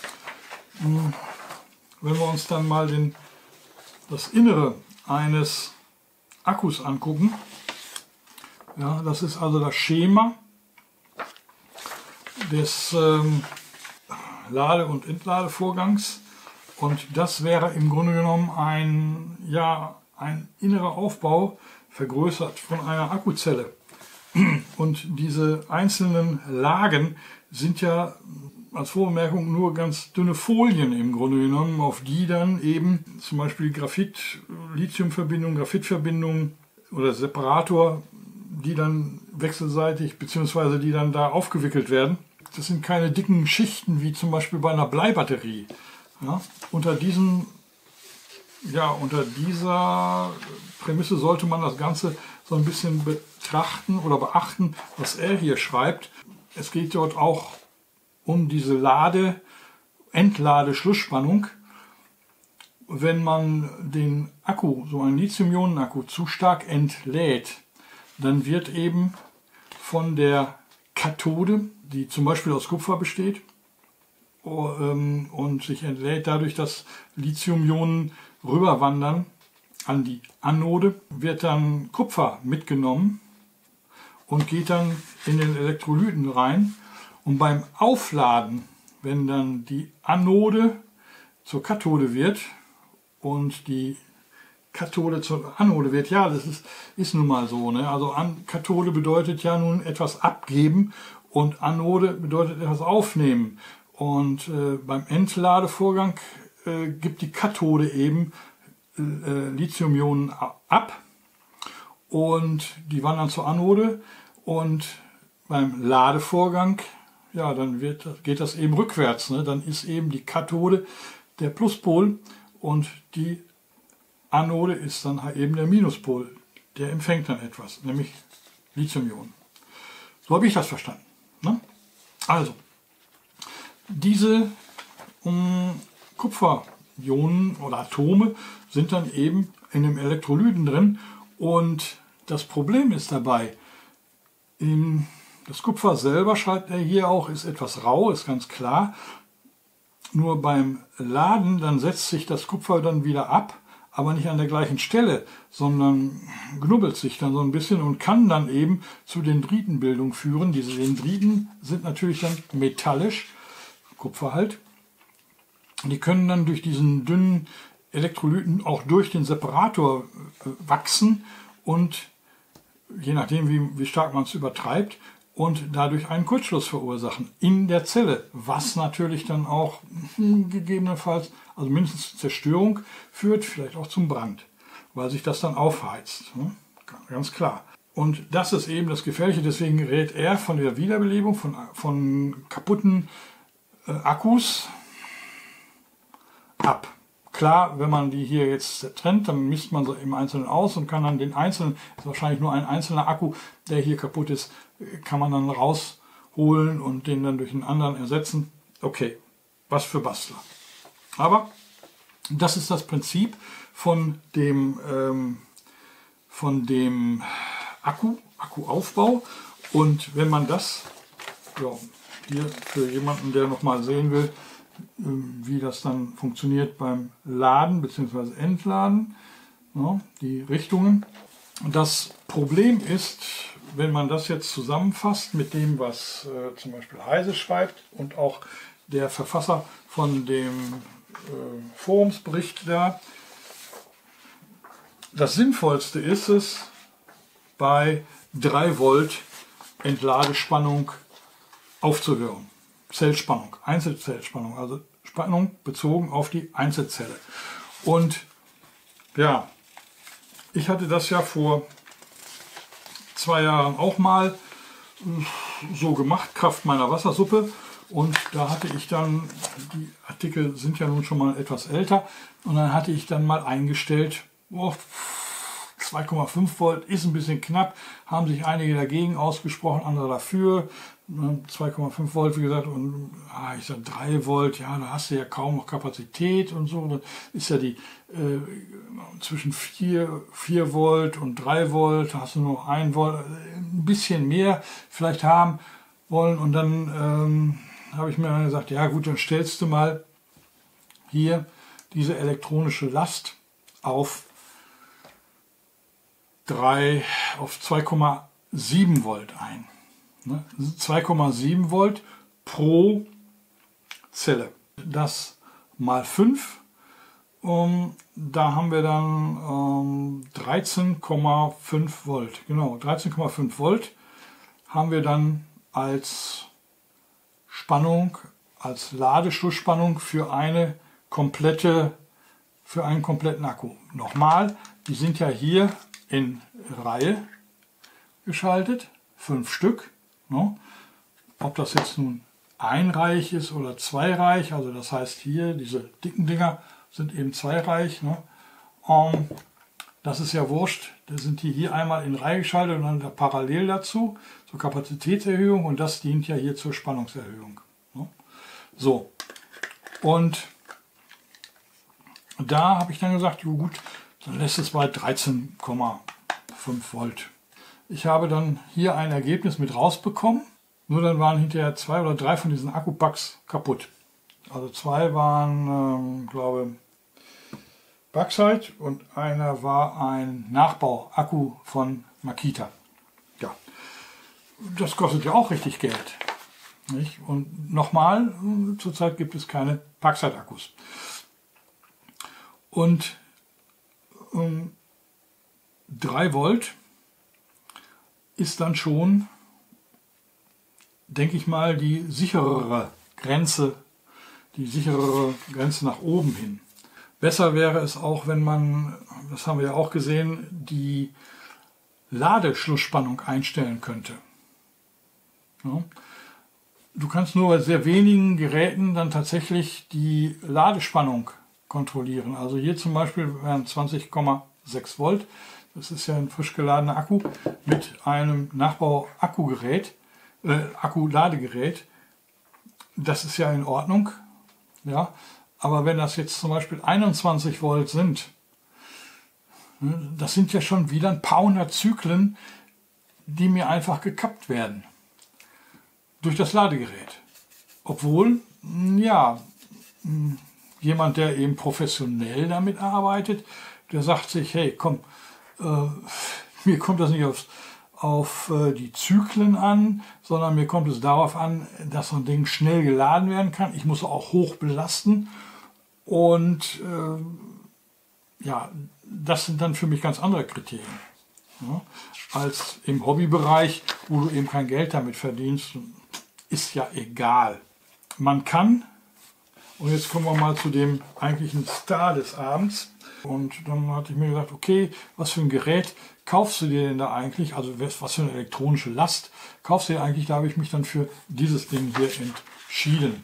Wenn wir uns dann mal den, das Innere eines Akkus angucken, ja, das ist also das Schema des ähm, Lade- und Entladevorgangs, und das wäre im Grunde genommen ein, ja, ein innerer Aufbau vergrößert von einer Akkuzelle. Und diese einzelnen Lagen sind ja als Vorbemerkung nur ganz dünne Folien im Grunde genommen, auf die dann eben zum Beispiel Graphit-Lithium-Verbindung, Graphitverbindung oder Separator, die dann wechselseitig bzw. die dann da aufgewickelt werden. Das sind keine dicken Schichten wie zum Beispiel bei einer Bleibatterie. Ja, unter diesen, ja, unter dieser Prämisse sollte man das Ganze so ein bisschen betrachten oder beachten, was er hier schreibt. Es geht dort auch um diese Lade, Entlade-Schlussspannung. Wenn man den Akku, so einen Lithium-Ionen-Akku, zu stark entlädt, dann wird eben von der Kathode, die zum Beispiel aus Kupfer besteht, und sich entlädt dadurch, dass Lithium-Ionen rüberwandern an die Anode, wird dann Kupfer mitgenommen und geht dann in den Elektrolyten rein. Und beim Aufladen, wenn dann die Anode zur Kathode wird und die Kathode zur Anode wird, ja, das ist, ist nun mal so, ne? Also An Kathode bedeutet ja nun etwas abgeben und Anode bedeutet etwas aufnehmen. Und äh, beim Entladevorgang äh, gibt die Kathode eben äh, Lithium-Ionen ab und die wandern zur Anode, und beim Ladevorgang, ja, dann wird, geht das eben rückwärts, ne? Dann ist eben die Kathode der Pluspol und die Anode ist dann eben der Minuspol, der empfängt dann etwas, nämlich Lithium-Ionen. So habe ich das verstanden, ne? Also, diese um, Kupferionen oder Atome sind dann eben in dem Elektrolyten drin, und das Problem ist dabei, in das Kupfer selber, schreibt er hier auch, ist etwas rau, ist ganz klar. Nur beim Laden, dann setzt sich das Kupfer dann wieder ab, aber nicht an der gleichen Stelle, sondern knubbelt sich dann so ein bisschen und kann dann eben zu Dendritenbildung führen. Diese Dendriten sind natürlich dann metallisch, Kupfer halt. Die können dann durch diesen dünnen Elektrolyten auch durch den Separator wachsen und je nachdem, wie, wie stark man es übertreibt, und dadurch einen Kurzschluss verursachen in der Zelle, was natürlich dann auch hm, gegebenenfalls, also mindestens zur Zerstörung führt, vielleicht auch zum Brand, weil sich das dann aufheizt. Hm? Ganz klar. Und das ist eben das Gefährliche, deswegen rät er von der Wiederbelebung von, von kaputten äh, Akkus ab. Klar, wenn man die hier jetzt trennt, dann misst man sie im Einzelnen aus und kann dann den einzelnen, ist wahrscheinlich nur ein einzelner Akku, der hier kaputt ist, kann man dann rausholen und den dann durch einen anderen ersetzen. Okay, was für Bastler. Aber das ist das Prinzip von dem, ähm, von dem Akku, Akkuaufbau. Und wenn man das, ja, hier für jemanden, der nochmal sehen will, wie das dann funktioniert beim Laden bzw. Entladen, ja, die Richtungen. Das Problem ist, wenn man das jetzt zusammenfasst mit dem, was äh, zum Beispiel Heise schreibt und auch der Verfasser von dem äh, Forumsbericht da, das Sinnvollste ist es, bei drei Volt Entladespannung aufzuhören. Zellspannung, Einzelzellspannung, also Spannung bezogen auf die Einzelzelle. Und ja, ich hatte das ja vor zwei Jahren auch mal so gemacht, Kraft meiner Wassersuppe, und da hatte ich dann, die Artikel sind ja nun schon mal etwas älter, und dann hatte ich dann mal eingestellt, oh, zwei Komma fünf Volt ist ein bisschen knapp, haben sich einige dagegen ausgesprochen, andere dafür. zwei Komma fünf Volt, wie gesagt, und ah, ich sage drei Volt, ja, da hast du ja kaum noch Kapazität und so. Das ist ja die äh, zwischen vier Volt und drei Volt, da hast du nur ein Volt, ein bisschen mehr vielleicht haben wollen. Und dann ähm, habe ich mir dann gesagt, ja gut, dann stellst du mal hier diese elektronische Last auf drei, auf zwei Komma sieben Volt ein. zwei Komma sieben Volt pro Zelle. Das mal fünf, um, da haben wir dann um, dreizehn Komma fünf Volt. Genau, dreizehn Komma fünf Volt haben wir dann als Spannung, als Ladeschlussspannung für eine komplette, für einen kompletten Akku. Nochmal, die sind ja hier in Reihe geschaltet, fünf Stück. No? Ob das jetzt nun einreihig ist oder zweireihig, also das heißt hier, diese dicken Dinger sind eben zweireihig. Ne? Um, das ist ja wurscht, da sind die hier einmal in Reihe geschaltet und dann parallel dazu zur Kapazitätserhöhung, und das dient ja hier zur Spannungserhöhung. Ne? So, und da habe ich dann gesagt, jo gut, dann lässt es bei dreizehn Komma fünf Volt. Ich habe dann hier ein Ergebnis mit rausbekommen, nur dann waren hinterher zwei oder drei von diesen Akkupacks kaputt. Also zwei waren, ähm, glaube Backside, und einer war ein Nachbau-Akku von Makita. Ja, das kostet ja auch richtig Geld. Nicht? Und nochmal, zurzeit gibt es keine Backside-Akkus. Und ähm, drei Volt ist dann schon, denke ich mal, die sicherere Grenze, die sicherere Grenze nach oben hin. Besser wäre es auch, wenn man, das haben wir ja auch gesehen, die Ladeschlussspannung einstellen könnte. Ja. Du kannst nur bei sehr wenigen Geräten dann tatsächlich die Ladespannung kontrollieren. Also hier zum Beispiel wären zwanzig Komma sechs Volt. Das ist ja ein frisch geladener Akku mit einem Nachbau-Akkugerät, äh, Akkuladegerät. Das ist ja in Ordnung. Ja, aber wenn das jetzt zum Beispiel einundzwanzig Volt sind, das sind ja schon wieder ein paar hundert Zyklen, die mir einfach gekappt werden durch das Ladegerät. Obwohl, ja, jemand, der eben professionell damit arbeitet, der sagt sich, hey, komm, äh, mir kommt das nicht aufs, auf äh, die Zyklen an, sondern mir kommt es darauf an, dass so ein Ding schnell geladen werden kann. Ich muss auch hoch belasten, und äh, ja, das sind dann für mich ganz andere Kriterien, ja, als im Hobbybereich, wo du eben kein Geld damit verdienst. Ist ja egal. Man kann, und jetzt kommen wir mal zu dem eigentlichen Star des Abends. Und dann hatte ich mir gedacht, okay, was für ein Gerät kaufst du dir denn da eigentlich? Also was für eine elektronische Last kaufst du dir eigentlich? Da habe ich mich dann für dieses Ding hier entschieden.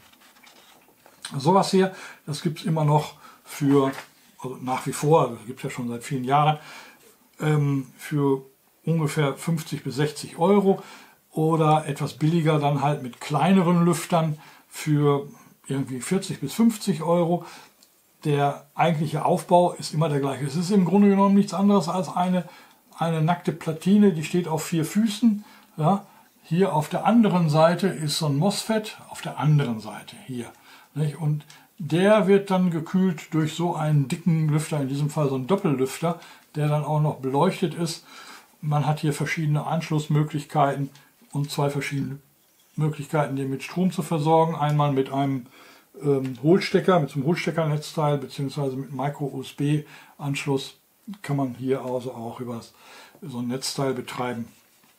Sowas hier, das gibt es immer noch für, also nach wie vor, also gibt es ja schon seit vielen Jahren, ähm, für ungefähr fünfzig bis sechzig Euro, oder etwas billiger dann halt mit kleineren Lüftern für irgendwie vierzig bis fünfzig Euro. Der eigentliche Aufbau ist immer der gleiche. Es ist im Grunde genommen nichts anderes als eine, eine nackte Platine, die steht auf vier Füßen. Ja. Hier auf der anderen Seite ist so ein MOSFET, auf der anderen Seite hier. Nicht? Und der wird dann gekühlt durch so einen dicken Lüfter, in diesem Fall so ein Doppellüfter, der dann auch noch beleuchtet ist. Man hat hier verschiedene Anschlussmöglichkeiten und zwei verschiedene Möglichkeiten, den mit Strom zu versorgen. Einmal mit einem ähm, Hohlstecker, mit so einem Hohlsteckernetzteil, beziehungsweise mit Micro-U S B-Anschluss kann man hier also auch über so ein Netzteil betreiben.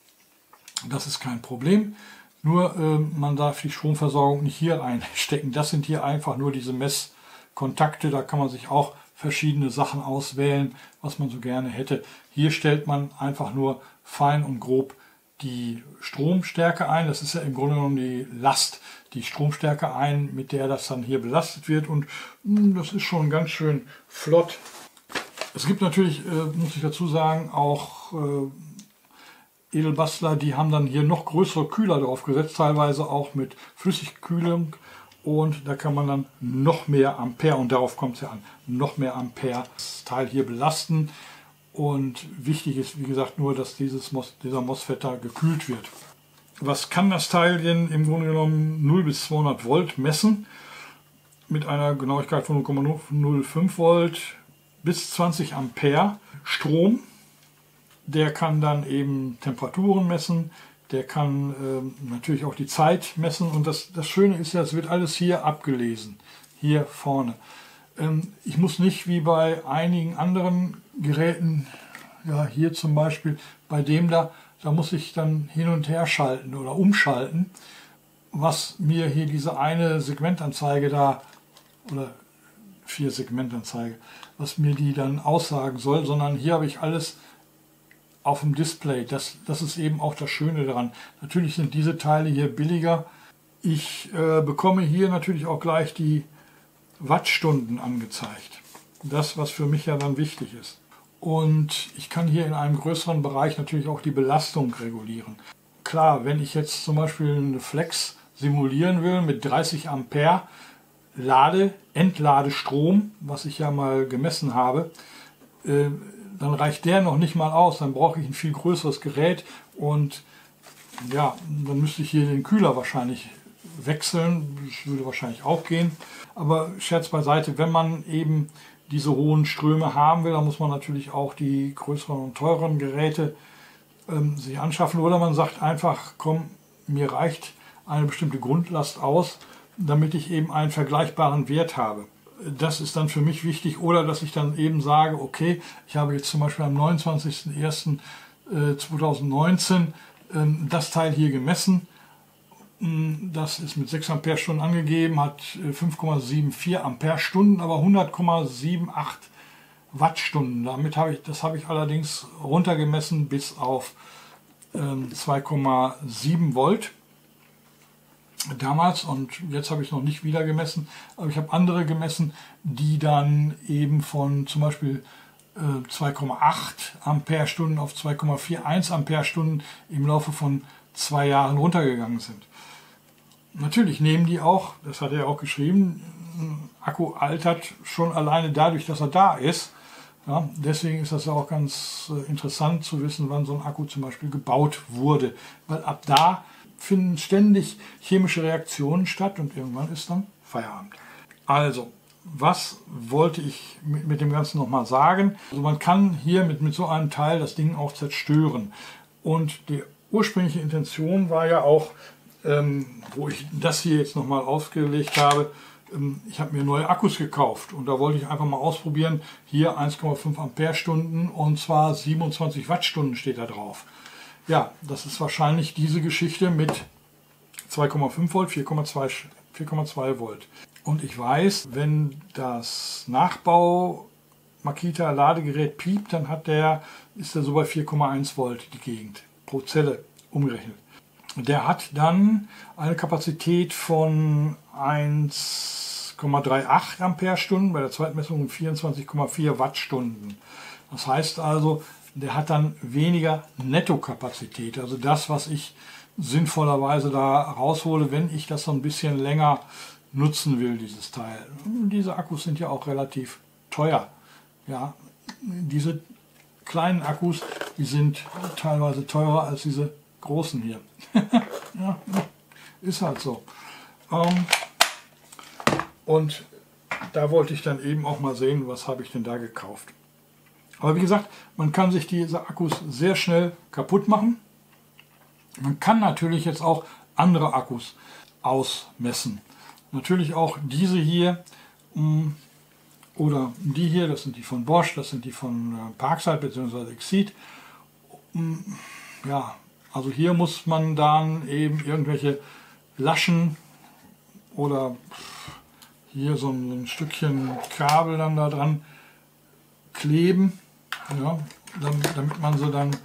Das ist kein Problem. Nur ähm, man darf die Stromversorgung nicht hier einstecken. Das sind hier einfach nur diese Messkontakte. Da kann man sich auch verschiedene Sachen auswählen, was man so gerne hätte. Hier stellt man einfach nur fein und grob die Stromstärke ein. Das ist ja im Grunde genommen die Last, die Stromstärke ein, mit der das dann hier belastet wird. Und mh, das ist schon ganz schön flott. Es gibt natürlich, äh, muss ich dazu sagen, auch äh, Edelbastler, die haben dann hier noch größere Kühler drauf gesetzt, teilweise auch mit Flüssigkühlung. Und da kann man dann noch mehr Ampere, und darauf kommt es ja an, noch mehr Ampere das Teil hier belasten. Und wichtig ist, wie gesagt, nur, dass dieses Mos dieser MOSFET da gekühlt wird. Was kann das Teil denn im Grunde genommen? null bis zweihundert Volt messen mit einer Genauigkeit von null Komma null fünf Volt bis zwanzig Ampere Strom. Der kann dann eben Temperaturen messen. Der kann äh, natürlich auch die Zeit messen, und das, das Schöne ist ja, es wird alles hier abgelesen, hier vorne. Ähm, ich muss nicht wie bei einigen anderen Geräten, ja hier zum Beispiel, bei dem da, da muss ich dann hin und her schalten oder umschalten, was mir hier diese eine Segmentanzeige da, oder vier Segmentanzeige, was mir die dann aussagen soll, sondern hier habe ich alles auf dem Display. Das, das ist eben auch das Schöne daran. Natürlich sind diese Teile hier billiger. Ich äh, bekomme hier natürlich auch gleich die Wattstunden angezeigt. Das, was für mich ja dann wichtig ist. Und ich kann hier in einem größeren Bereich natürlich auch die Belastung regulieren. Klar, wenn ich jetzt zum Beispiel eine Flex simulieren will mit dreißig Ampere Lade, Entladestrom, was ich ja mal gemessen habe, äh, dann reicht der noch nicht mal aus, dann brauche ich ein viel größeres Gerät, und ja, dann müsste ich hier den Kühler wahrscheinlich wechseln, das würde wahrscheinlich auch gehen. Aber Scherz beiseite, wenn man eben diese hohen Ströme haben will, dann muss man natürlich auch die größeren und teureren Geräte ähm, sich anschaffen, oder man sagt einfach, komm, mir reicht eine bestimmte Grundlast aus, damit ich eben einen vergleichbaren Wert habe. Das ist dann für mich wichtig, oder dass ich dann eben sage, okay, ich habe jetzt zum Beispiel am neunundzwanzigsten ersten zweitausendneunzehn ähm, das Teil hier gemessen. Das ist mit sechs Amperestunden angegeben, hat fünf Komma vierundsiebzig Amperestunden, aber hundert Komma achtundsiebzig Wattstunden. Damit habe ich, das habe ich allerdings runtergemessen bis auf ähm, zwei Komma sieben Volt. Damals, und jetzt habe ich es noch nicht wieder gemessen, aber ich habe andere gemessen, die dann eben von zum Beispiel äh, zwei Komma acht Amperestunden auf zwei Komma einundvierzig Amperestunden im Laufe von zwei Jahren runtergegangen sind. Natürlich nehmen die auch, das hat er auch geschrieben, Akku altert schon alleine dadurch, dass er da ist. Ja, deswegen ist das ja auch ganz äh, interessant zu wissen, wann so ein Akku zum Beispiel gebaut wurde, weil ab da finden ständig chemische Reaktionen statt, und irgendwann ist dann Feierabend. Also, was wollte ich mit, mit dem Ganzen nochmal sagen? Also man kann hier mit, mit so einem Teil das Ding auch zerstören. Und die ursprüngliche Intention war ja auch, ähm, wo ich das hier jetzt nochmal aufgelegt habe, ähm, ich habe mir neue Akkus gekauft, und da wollte ich einfach mal ausprobieren. Hier eins Komma fünf Amperestunden, und zwar siebenundzwanzig Wattstunden steht da drauf. Ja, das ist wahrscheinlich diese Geschichte mit zwei Komma fünf Volt, vier Komma zwei Volt. Und ich weiß, wenn das Nachbau Makita Ladegerät piept, dann hat der, ist er so bei vier Komma eins Volt die Gegend pro Zelle umgerechnet. Der hat dann eine Kapazität von eins Komma achtunddreißig Amperestunden, bei der Zweitmessung vierundzwanzig Komma vier Wattstunden. Das heißt also, der hat dann weniger Nettokapazität, also das, was ich sinnvollerweise da raushole, wenn ich das so ein bisschen länger nutzen will, dieses Teil. Diese Akkus sind ja auch relativ teuer. Ja, diese kleinen Akkus, die sind teilweise teurer als diese großen hier. Ja, ist halt so. Ähm, und da wollte ich dann eben auch mal sehen, was habe ich denn da gekauft. Aber wie gesagt, man kann sich diese Akkus sehr schnell kaputt machen. Man kann natürlich jetzt auch andere Akkus ausmessen. Natürlich auch diese hier oder die hier, das sind die von Bosch, das sind die von Parkside bzw. Exceed. Ja, also hier muss man dann eben irgendwelche Laschen oder hier so ein, so ein Stückchen Kabel dann da dran kleben, ja, damit man sie dann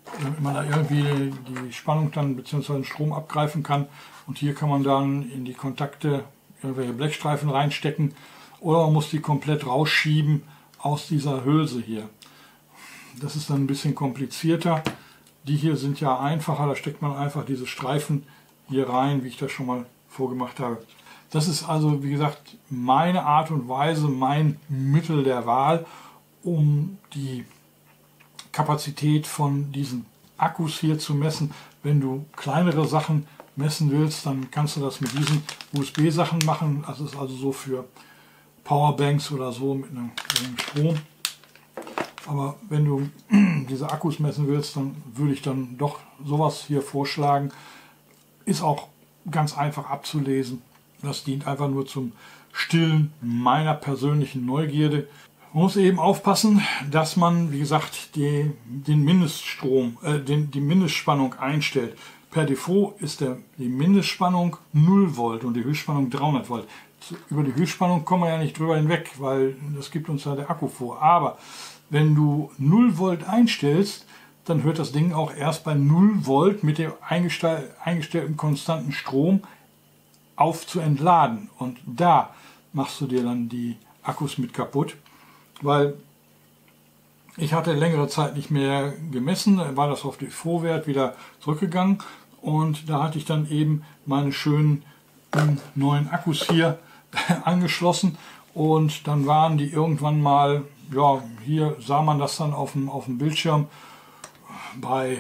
damit man da irgendwie die Spannung dann bzw. den Strom abgreifen kann. Und hier kann man dann in die Kontakte irgendwelche Blechstreifen reinstecken oder man muss die komplett rausschieben aus dieser Hülse hier. Das ist dann ein bisschen komplizierter. Die hier sind ja einfacher, da steckt man einfach diese Streifen hier rein, wie ich das schon mal vorgemacht habe. Das ist also, wie gesagt, meine Art und Weise, mein Mittel der Wahl, um die Kapazität von diesen Akkus hier zu messen. Wenn du kleinere Sachen messen willst, dann kannst du das mit diesen U S B-Sachen machen. Das ist also so für Powerbanks oder so mit einem, mit einem Strom. Aber wenn du diese Akkus messen willst, dann würde ich dann doch sowas hier vorschlagen. Ist auch ganz einfach abzulesen. Das dient einfach nur zum Stillen meiner persönlichen Neugierde. Man muss eben aufpassen, dass man, wie gesagt, die, den Mindeststrom, äh, den, die Mindestspannung einstellt. Per Default ist der, die Mindestspannung null Volt und die Höchstspannung dreihundert Volt. Über die Höchstspannung kommen wir ja nicht drüber hinweg, weil das gibt uns ja der Akku vor. Aber wenn du null Volt einstellst, dann hört das Ding auch erst bei null Volt mit dem eingestell, eingestellten konstanten Strom auf zu entladen. Und da machst du dir dann die Akkus mit kaputt, weil ich hatte längere Zeit nicht mehr gemessen, war das auf den Vorwert wieder zurückgegangen und da hatte ich dann eben meine schönen ähm, neuen Akkus hier angeschlossen und dann waren die irgendwann mal, ja, hier sah man das dann auf dem, auf dem Bildschirm bei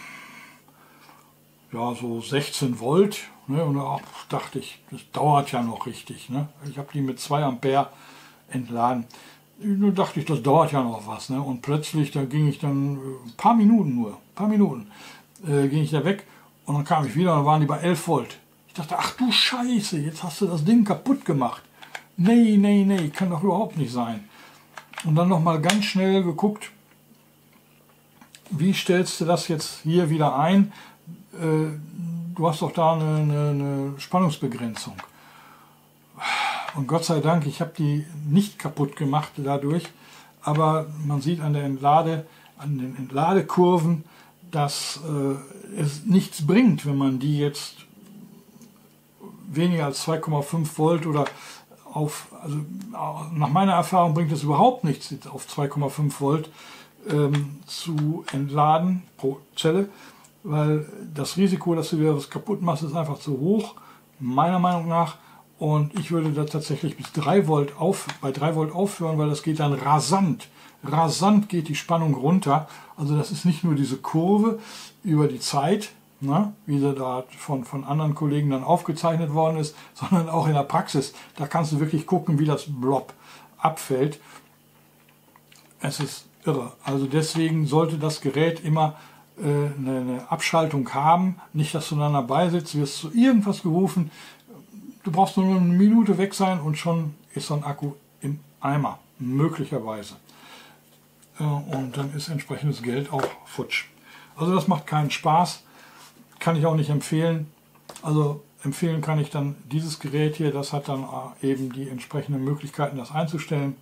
ja, so sechzehn Volt, ne, und da dachte ich, das dauert ja noch richtig, ne? Ich habe die mit zwei Ampere entladen. Nur dachte ich, das dauert ja noch was, ne? Und plötzlich, da ging ich dann ein paar Minuten nur, ein paar Minuten, äh, ging ich da weg und dann kam ich wieder und dann waren die bei elf Volt. Ich dachte, ach du Scheiße, jetzt hast du das Ding kaputt gemacht. Nee, nee, nee, kann doch überhaupt nicht sein. Und dann nochmal ganz schnell geguckt, wie stellst du das jetzt hier wieder ein? Äh, du hast doch da eine, eine, eine Spannungsbegrenzung. Und Gott sei Dank, ich habe die nicht kaputt gemacht dadurch, aber man sieht an der Entlade, an den Entladekurven, dass äh, es nichts bringt, wenn man die jetzt weniger als zwei Komma fünf Volt oder auf, also nach meiner Erfahrung bringt es überhaupt nichts, auf zwei Komma fünf Volt ähm, zu entladen pro Zelle, weil das Risiko, dass du wieder was kaputt machst, ist einfach zu hoch, meiner Meinung nach. Und ich würde da tatsächlich bis drei Volt auf, bei drei Volt aufhören, weil das geht dann rasant. Rasant geht die Spannung runter. Also das ist nicht nur diese Kurve über die Zeit, ne, wie sie da von, von anderen Kollegen dann aufgezeichnet worden ist, sondern auch in der Praxis. Da kannst du wirklich gucken, wie das Blob abfällt. Es ist irre. Also deswegen sollte das Gerät immer äh, eine, eine Abschaltung haben. Nicht, dass du dann dabei sitzt, wirst zu irgendwas gerufen. Du brauchst nur eine Minute weg sein und schon ist so ein Akku im Eimer, möglicherweise. Und dann ist entsprechendes Geld auch futsch. Also das macht keinen Spaß, kann ich auch nicht empfehlen. Also empfehlen kann ich dann dieses Gerät hier, das hat dann eben die entsprechenden Möglichkeiten, das einzustellen.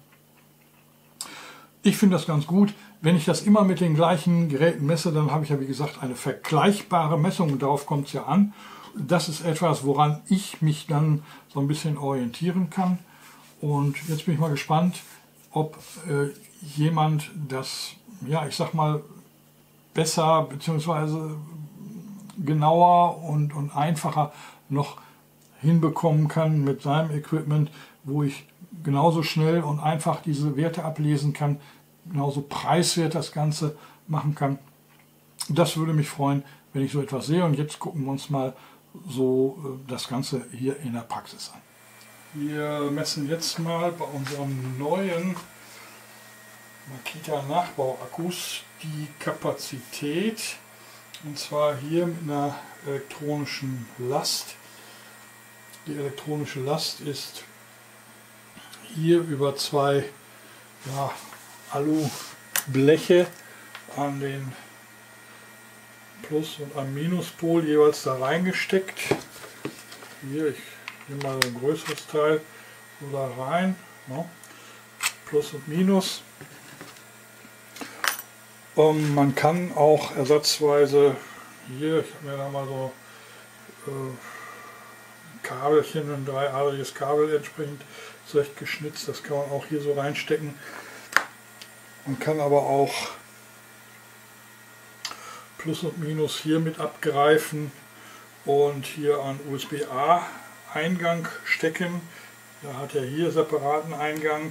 Ich finde das ganz gut. Wenn ich das immer mit den gleichen Geräten messe, dann habe ich ja wie gesagt eine vergleichbare Messung und darauf kommt es ja an. Das ist etwas, woran ich mich dann so ein bisschen orientieren kann. Und jetzt bin ich mal gespannt, ob äh, jemand das, ja, ich sag mal, besser bzw. genauer und, und einfacher noch hinbekommen kann mit seinem Equipment, wo ich genauso schnell und einfach diese Werte ablesen kann, genauso preiswert das Ganze machen kann. Das würde mich freuen, wenn ich so etwas sehe. Und jetzt gucken wir uns mal so das Ganze hier in der Praxis an. Wir messen jetzt mal bei unserem neuen Makita Nachbauakkus die Kapazität, und zwar hier mit einer elektronischen Last. Die elektronische Last ist hier über zwei, ja, Alubleche an den Plus- und am Minuspol jeweils da reingesteckt. Hier, ich nehme mal ein größeres Teil so da rein, ne? Plus und Minus. Ähm, man kann auch ersatzweise hier, ich habe mir da mal so äh, Kabelchen, ein dreiadriges Kabel entsprechend zurechtgeschnitzt, das kann man auch hier so reinstecken. Man kann aber auch Plus und Minus hier mit abgreifen und hier an U S B A Eingang stecken. Da hat er hier separaten Eingang.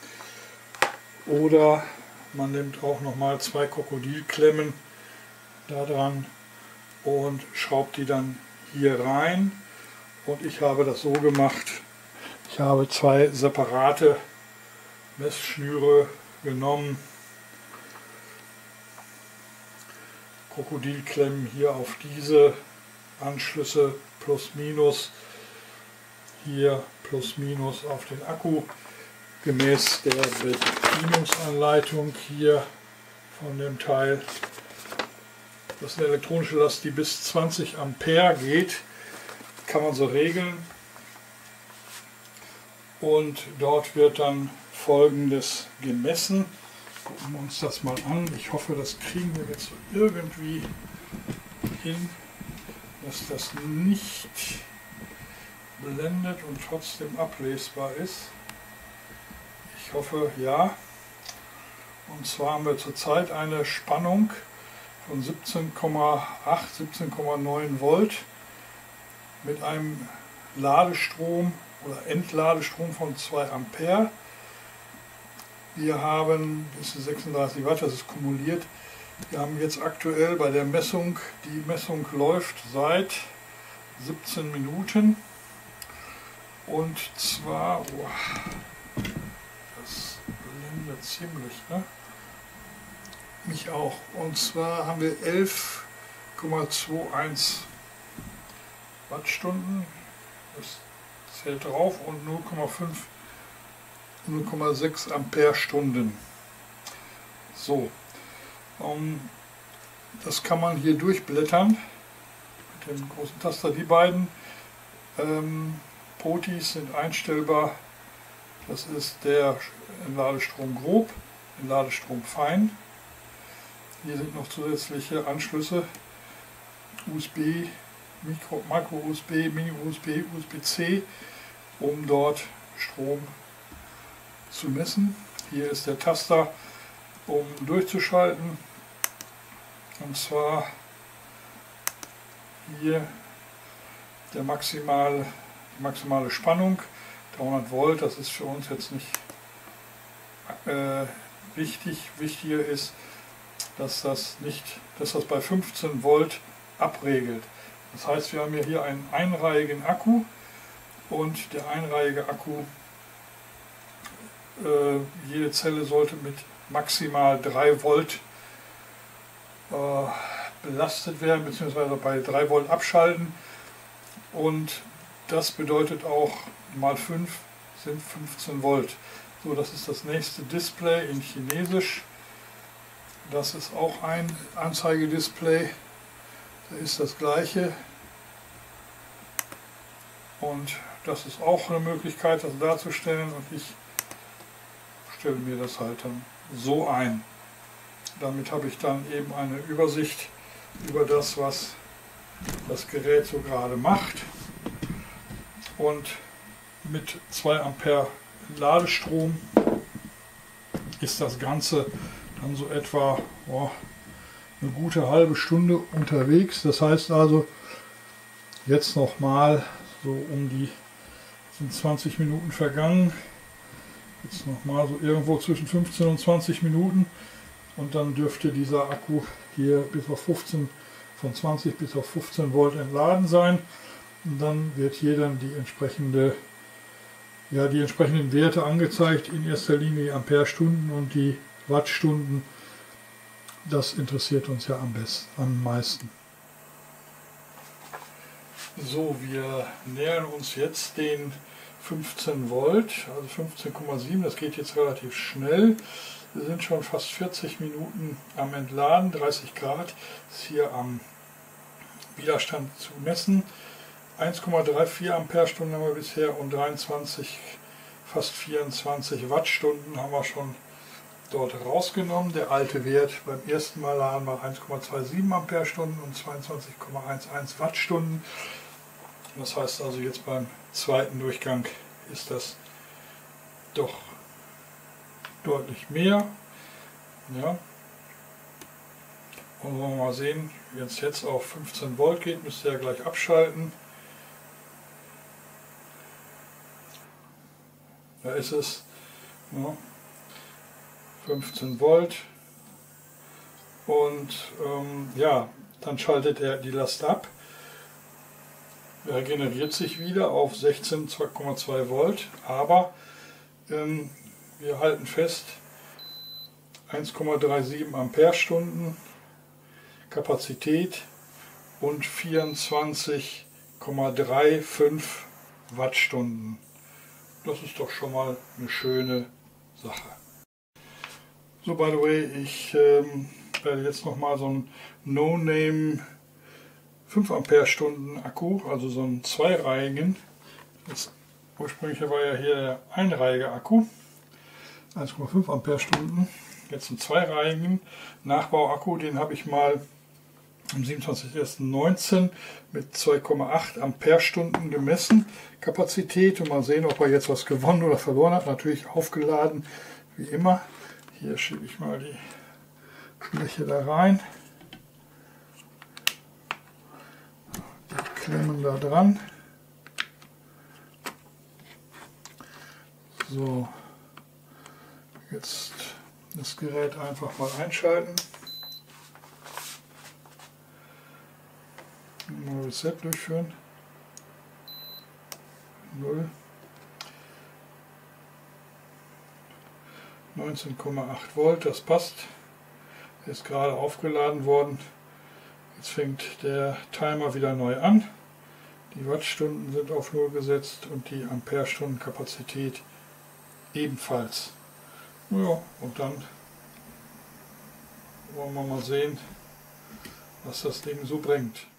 Oder man nimmt auch nochmal zwei Krokodilklemmen da dran und schraubt die dann hier rein. Und ich habe das so gemacht, ich habe zwei separate Messschnüre genommen, Krokodilklemmen hier auf diese Anschlüsse plus minus, hier plus minus auf den Akku, gemäß der Bedienungsanleitung hier von dem Teil. Das ist eine elektronische Last, die bis zwanzig Ampere geht, kann man so regeln. Und dort wird dann Folgendes gemessen. Gucken wir uns das mal an. Ich hoffe, das kriegen wir jetzt so irgendwie hin, dass das nicht blendet und trotzdem ablesbar ist. Ich hoffe, ja. Und zwar haben wir zurzeit eine Spannung von siebzehn Komma acht, siebzehn Komma neun Volt mit einem Ladestrom oder Entladestrom von zwei Ampere. Wir haben, das ist sechsunddreißig Watt, das ist kumuliert. Wir haben jetzt aktuell bei der Messung, die Messung läuft seit siebzehn Minuten. Und zwar, oh, das blendet ziemlich, ne? Mich auch. Und zwar haben wir elf Komma einundzwanzig Wattstunden. Das zählt drauf und null Komma fünf, null Komma sechs Amperestunden. So, um, das kann man hier durchblättern mit dem großen Taster. Die beiden ähm, Potis sind einstellbar. Das ist der Entladestrom grob, Entladestrom fein. Hier sind noch zusätzliche Anschlüsse, U S B, Micro, Micro U S B, Mini U S B, U S B C, um dort Strom zu messen. Hier ist der Taster, um durchzuschalten. Und zwar hier der maximale, die maximale Spannung, dreihundert Volt. Das ist für uns jetzt nicht äh, wichtig. Wichtiger ist, dass das nicht, dass das bei fünfzehn Volt abregelt. Das heißt, wir haben ja hier einen einreihigen Akku und der einreihige Akku, äh, jede Zelle sollte mit maximal drei Volt äh, belastet werden, beziehungsweise bei drei Volt abschalten. Und das bedeutet auch mal fünf sind fünfzehn Volt. So, das ist das nächste Display in Chinesisch. Das ist auch ein Anzeigedisplay. Da ist das gleiche. Und das ist auch eine Möglichkeit, das darzustellen. Und ich stelle mir das halt dann so ein. Damit habe ich dann eben eine Übersicht über das, was das Gerät so gerade macht. Und mit zwei Ampere Ladestrom ist das Ganze dann so etwa oh, eine gute halbe Stunde unterwegs. Das heißt also, jetzt nochmal so um die sind zwanzig Minuten vergangen. Jetzt nochmal so irgendwo zwischen fünfzehn und zwanzig Minuten. Und dann dürfte dieser Akku hier bis auf fünfzehn, von zwanzig bis auf fünfzehn Volt entladen sein. Und dann wird hier dann die entsprechende, ja, die entsprechenden Werte angezeigt, in erster Linie die Amperestunden und die Wattstunden. Das interessiert uns ja am besten, am meisten. So, wir nähern uns jetzt den fünfzehn Volt, also fünfzehn Komma sieben, das geht jetzt relativ schnell. Wir sind schon fast vierzig Minuten am Entladen, dreißig Grad ist hier am Widerstand zu messen. eins Komma vierunddreißig Amperestunden haben wir bisher und dreiundzwanzig, fast vierundzwanzig Wattstunden haben wir schon dort rausgenommen. Der alte Wert beim ersten Mal laden war eins Komma siebenundzwanzig Ampere-Stunden und zweiundzwanzig Komma elf Wattstunden. Das heißt also jetzt beim zweiten Durchgang ist das doch deutlich mehr. Ja. Und wenn wir mal sehen, wenn es jetzt auf fünfzehn Volt geht, müsste er gleich abschalten. Da ist es. Ja. fünfzehn Volt. Und ähm, ja, dann schaltet er die Last ab. Er regeneriert sich wieder auf sechzehn Komma zwei Volt, aber ähm, wir halten fest, eins Komma siebenunddreißig Ampere-Stunden Kapazität und vierundzwanzig Komma fünfunddreißig Wattstunden. Das ist doch schon mal eine schöne Sache. So, by the way, ich ähm, werde jetzt nochmal so einen No-Name fünf Ampere-Stunden Akku, also so einen zweireihigen. Jetzt, ursprünglich war ja hier der einreihige Akku, eins Komma fünf Ampere-Stunden. Jetzt einen zweireihigen Nachbauakku, den habe ich mal am siebenundzwanzigsten ersten neunzehn mit zwei Komma acht Ampere-Stunden gemessen, Kapazität, und mal sehen, ob er jetzt was gewonnen oder verloren hat. Natürlich aufgeladen, wie immer. Hier schiebe ich mal die Fläche da rein. Die klemmen da dran. So, jetzt das Gerät einfach mal einschalten. Mal Reset durchführen. null. neunzehn Komma acht Volt, das passt. Ist gerade aufgeladen worden. Jetzt fängt der Timer wieder neu an. Die Wattstunden sind auf null gesetzt und die Ampere-Stunden-Kapazität ebenfalls. Ja, und dann wollen wir mal sehen, was das Ding so bringt.